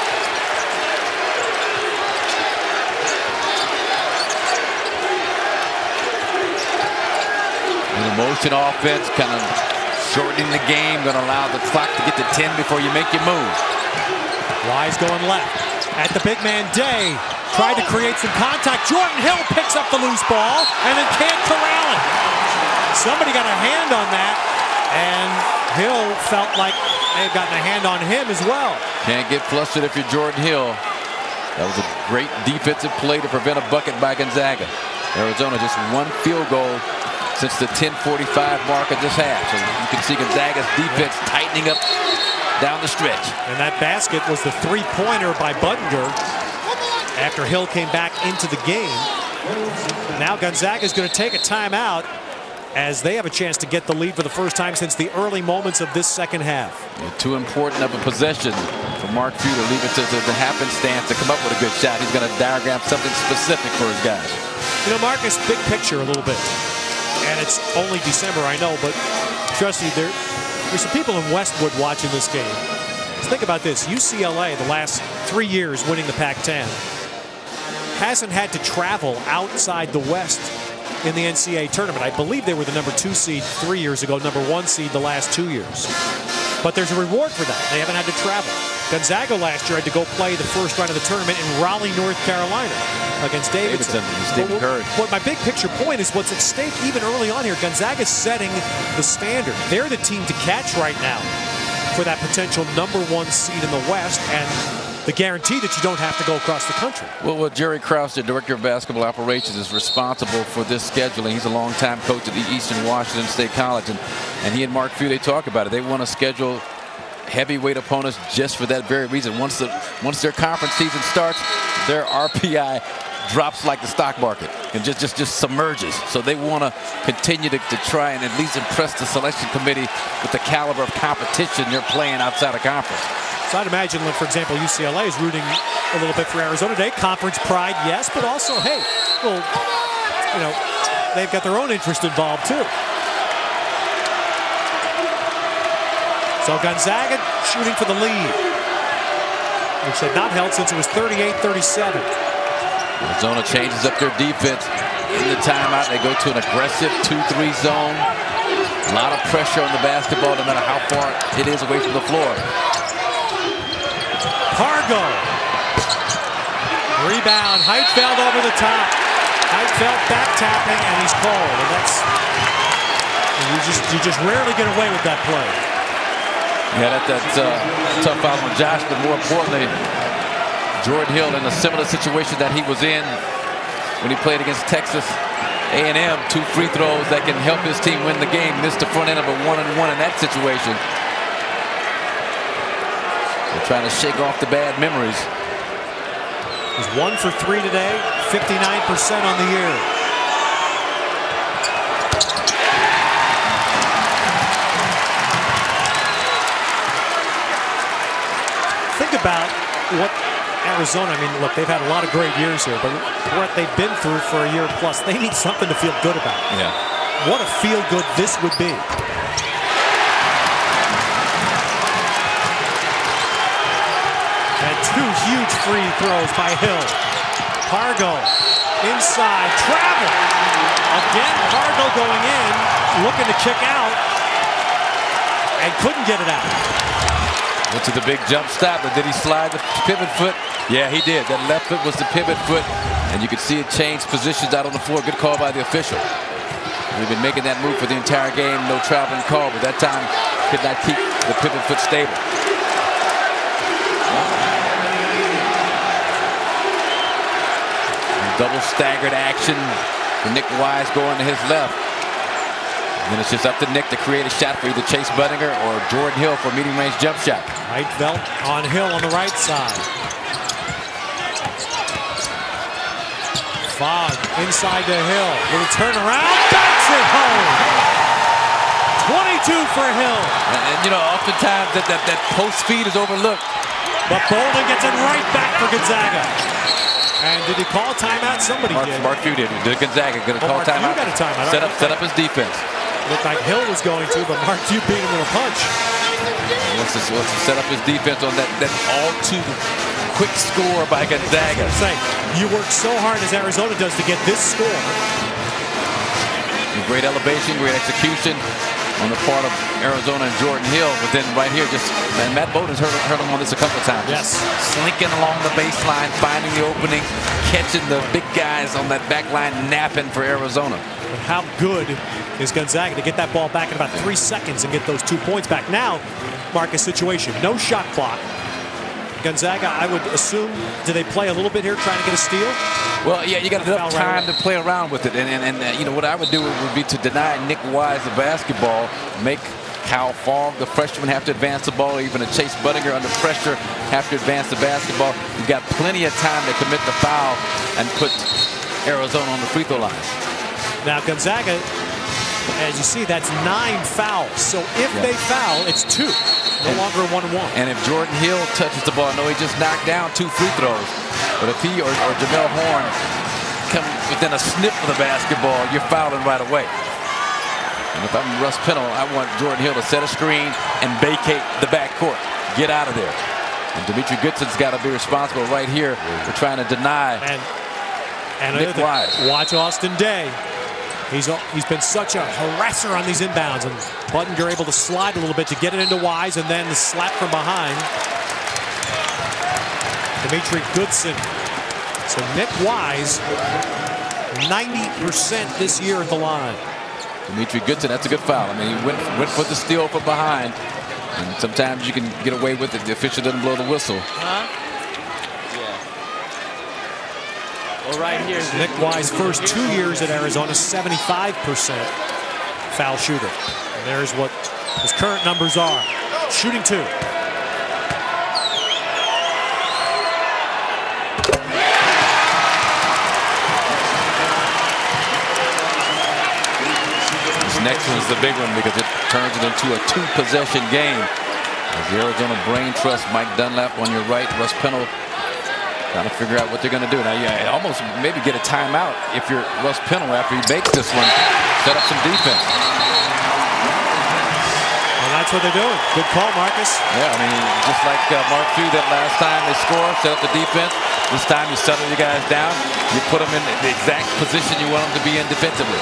The motion offense kind of shortening the game, going to allow the clock to get to 10 before you make your move. Wise going left at the big man Day. Tried to create some contact. Jordan Hill picks up the loose ball and then can't corral it. Somebody got a hand on that, and Hill felt like they've gotten a hand on him as well. Can't get flustered if you're Jordan Hill. That was a great defensive play to prevent a bucket by Gonzaga. Arizona just one field goal since the 10:45 mark of this half. So you can see Gonzaga's defense tightening up down the stretch. And that basket was the three-pointer by Budinger after Hill came back into the game. Now Gonzaga is going to take a timeout as they have a chance to get the lead for the first time since the early moments of this second half. Too important of a possession for Mark Few to leave it to the happenstance to come up with a good shot. He's going to diagram something specific for his guys. You know, Marcus, big picture a little bit. And it's only December, I know, but trust me, there's some people in Westwood watching this game. Just think about this. UCLA, the last 3 years winning the Pac-10, hasn't had to travel outside the West in the NCAA tournament. I believe they were the #2 seed 3 years ago, #1 seed the last 2 years. But there's a reward for that. They haven't had to travel. Gonzaga last year had to go play the first round of the tournament in Raleigh, North Carolina against Davidson. But my big picture point is what's at stake even early on here. Gonzaga's setting the standard. They're the team to catch right now for that potential #1 seed in the West and the guarantee that you don't have to go across the country. Well, Jerry Krause, the director of basketball operations, is responsible for this scheduling. He's a longtime coach at the Eastern Washington State College, and he and Mark Few, they talk about it. They want to schedule heavyweight opponents just for that very reason. Once their conference season starts, their RPI drops like the stock market and just submerges. So they want to continue to try and at least impress the selection committee with the caliber of competition they're playing outside of conference. So I'd imagine, like, for example, UCLA is rooting a little bit for Arizona today. Conference pride, yes, but also, hey, well, you know, they've got their own interest involved too. So Gonzaga shooting for the lead, which had not held since it was 38-37. Arizona changes up their defense in the timeout. They go to an aggressive 2-3 zone. A lot of pressure on the basketball, no matter how far it is away from the floor. Pargo. Rebound. Heitfeld over the top. Heitfeld back tapping, and he's called. And that's you just rarely get away with that play. Yeah, that's tough foul on Josh, but more importantly, Jordan Hill in a similar situation that he was in when he played against Texas A&M. 2 free throws that can help his team win the game. Missed the front end of a 1-and-1 in that situation. They're trying to shake off the bad memories. He's 1 for 3 today, 59% on the year. Think about what Arizona, I mean, look, they've had a lot of great years here, but what they've been through for a year plus, they need something to feel good about. Yeah. What a feel good this would be. And 2 huge free throws by Hill. Pargo inside, travel. Again, Pargo going in, looking to kick out, and couldn't get it out. Went to the big jump stop, but did he slide the pivot foot? Yeah, he did. That left foot was the pivot foot, and you could see it change positions out on the floor. Good call by the official. He'd been making that move for the entire game, no traveling call, but that time could not keep the pivot foot stable. Double staggered action for Nick Wise going to his left. And then it's just up to Nick to create a shot for either Chase Budinger or Jordan Hill for a medium range jump shot. Heitfeld on Hill on the right side. Fogg inside to Hill. Little turnaround. Banks it home. 22 for Hill. And you know, oftentimes that post feed is overlooked. But Bolden gets it right back for Gonzaga. And did he call a timeout? Somebody did. Mark Few did. Gonzaga going to call a timeout. Got a timeout. Set up his defense. Looked like Hill was going to, but Mark Few beat him with a punch. Wants to set up his defense on that all too quick score by Gonzaga. You work so hard as Arizona does to get this score. Great elevation, great execution on the part of Arizona and Jordan Hill, but then right here, and Matt Bowden's heard him on this a couple of times. Yes. Slinking along the baseline, finding the opening, catching the big guys on that back line, napping for Arizona. But how good is Gonzaga to get that ball back in about 3 seconds and get those 2 points back? Now, Marcus, situation, no shot clock. Gonzaga, I would assume, do they play a little bit here trying to get a steal? Well, yeah, you got enough time to play around with it. And you know, what I would do would be to deny Nick Wise the basketball, make Kyle Fogg, the freshman, have to advance the ball, even a Chase Budinger under pressure have to advance the basketball. You've got plenty of time to commit the foul and put Arizona on the free throw line. Now, Gonzaga, as you see, that's 9 fouls. So if they foul, it's 2. No longer 1-1. And if Jordan Hill touches the ball, I know he just knocked down 2 free throws. But if he or Jamel Horn come within a snip of the basketball, you're fouling right away. And if I'm Russ Pennell, I want Jordan Hill to set a screen and vacate the backcourt. Get out of there. And Dimitri Goodson's got to be responsible right here for trying to deny Nick Wise. Watch Austin Day. He's been such a harasser on these inbounds, and Budinger able to slide a little bit to get it into Wise, and then the slap from behind. Dimitri Goodson. So Nick Wise, 90% this year at the line. Dimitri Goodson, that's a good foul. I mean, he went for the steal from behind, and sometimes you can get away with it. The official doesn't blow the whistle. Well, right here, Nick Wise, first 2 years at Arizona, 75% foul shooter. And there's what his current numbers are. Shooting 2. This next one's the big one because it turns it into a 2-possession game. As the Arizona brain trust Mike Dunlap on your right, Russ Pennell trying to figure out what they're going to do. Now, you almost maybe get a timeout if you're Russ Pennell after he bakes this one. Set up some defense. And that's what they're doing. Good call, Marcus. Yeah, I mean, just like Mark Few that last time they scored, set up the defense. This time you settle you guys down. You put them in the exact position you want them to be in defensively.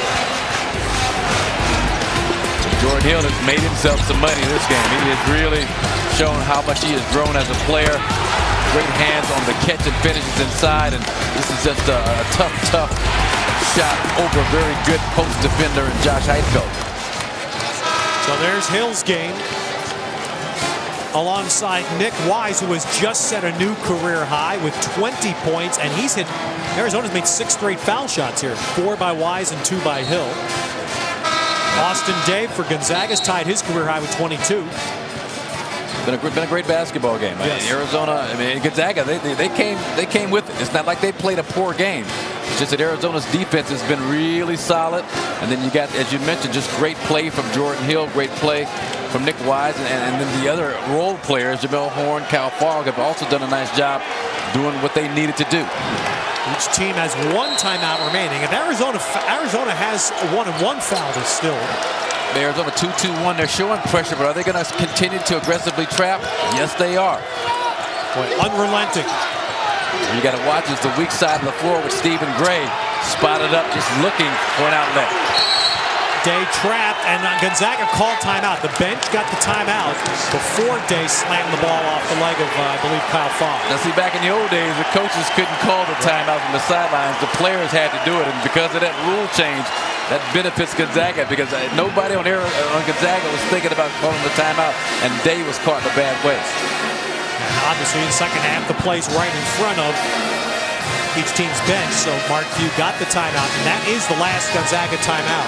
Jordan Hill has made himself some money this game. He has really shown how much he has grown as a player. Great hands on the catch and finishes inside, and this is just a tough shot over a very good post defender in Josh Heitfeld. So there's Hill's game alongside Nick Wise, who has just set a new career high with 20 points, and Arizona's made 6 straight foul shots here, 4 by Wise and 2 by Hill. Austin Day for Gonzaga's tied his career high with 22. Been a great basketball game. Yes. Arizona, I mean, Gonzaga, they came with it. It's not like they played a poor game. It's just that Arizona's defense has been really solid. And then you got, as you mentioned, just great play from Jordan Hill, great play from Nick Wise, and then the other role players, Jamel Horn, Kyle Fogg, have also done a nice job doing what they needed to do. Each team has 1 timeout remaining. If Arizona has a 1-on-1 foul, they're still. Arizona 2-2-1. They're showing pressure, but are they going to continue to aggressively trap? Yes, they are. Boy, unrelenting. You got to watch is the weak side of the floor with Stephen Gray spotted up, just looking for an outlet. Day trapped, and Gonzaga called timeout. The bench got the timeout before Day slammed the ball off the leg of, I believe, Kyle Fogg. Now, see, back in the old days, the coaches couldn't call the timeout from the sidelines. The players had to do it, and because of that rule change, that benefits Gonzaga because nobody on Gonzaga was thinking about calling the timeout, and Day was caught in a bad way. And obviously, in the second half, the play's right in front of each team's bench, so Mark Few got the timeout, and that is the last Gonzaga timeout.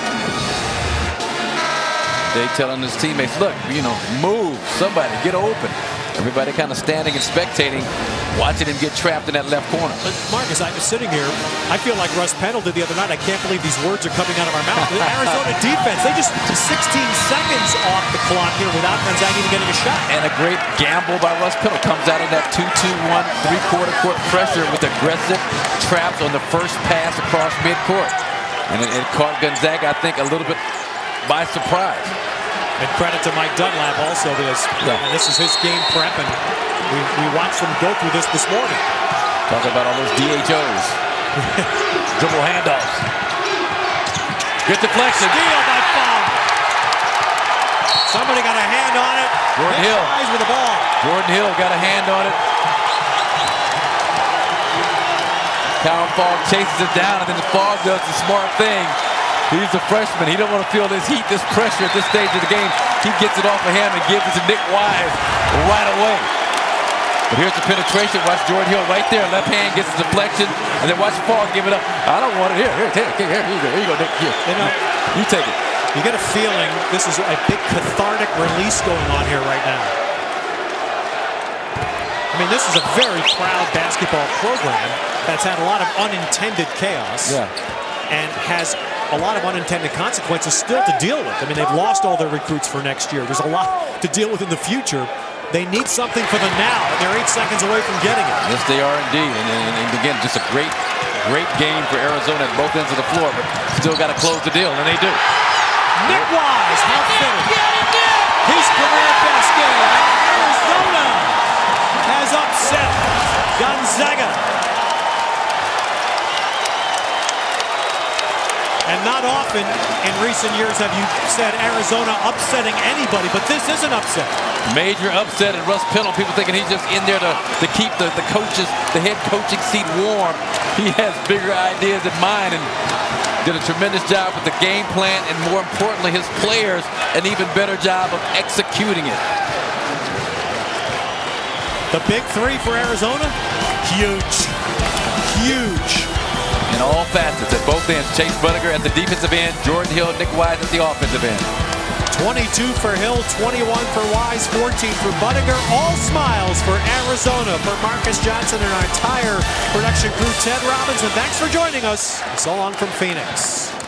They telling his teammates, look, move, somebody, get open. Everybody kind of standing and spectating, watching him get trapped in that left corner. But Marcus, I was sitting here, I feel like Russ Pendle did the other night. I can't believe these words are coming out of our mouth. The Arizona defense, they just 16 seconds off the clock here without Gonzaga even getting a shot. And a great gamble by Russ Pendle. Comes out of that 2-2-1, three-quarter court pressure with aggressive traps on the first pass across midcourt. And it caught Gonzaga, I think, a little bit by surprise. And credit to Mike Dunlap also, because this is his game prep, and we watched them go through this morning. Talking about all those DHOs. Dribble handoffs. Good deflection. Steal by Fogg. Somebody got a hand on it. Jordan Hill with the ball. Jordan Hill got a hand on it. Kyle Fogg chases it down, and then Fogg does the smart thing. He's a freshman. He don't want to feel this heat, this pressure at this stage of the game. He gets it off of him and gives it to Nick Wise right away. But here's the penetration. Watch Jordan Hill right there. Left hand gets the deflection, and then watch Fogg give it up. I don't want it. Here, take it. Here you go, Nick. Here. You take it. You get a feeling this is a big cathartic release going on here right now. I mean, this is a very proud basketball program that's had a lot of unintended chaos. Yeah. And has a lot of unintended consequences still to deal with. I mean, they've lost all their recruits for next year. There's a lot to deal with in the future. They need something for the now, and they're 8 seconds away from getting it. Yes, they are indeed. And again, just a great game for Arizona at both ends of the floor, but still got to close the deal, and they do. Nick Wise, how fitting. His career best game. Arizona has upset Gonzaga. And not often in recent years have you said Arizona upsetting anybody, but this is an upset. Major upset, and Russ Pendle, people thinking he's just in there to keep the head coaching seat warm. He has bigger ideas in mind and did a tremendous job with the game plan, and more importantly, his players, an even better job of executing it. The big three for Arizona, huge, huge. In all facets, at both ends. Chase Budiger at the defensive end, Jordan Hill, Nick Wise at the offensive end. 22 for Hill, 21 for Wise, 14 for Budiger. All smiles for Arizona. For Marcus Johnson and our entire production crew, Ted Robbins, and thanks for joining us. So long from Phoenix.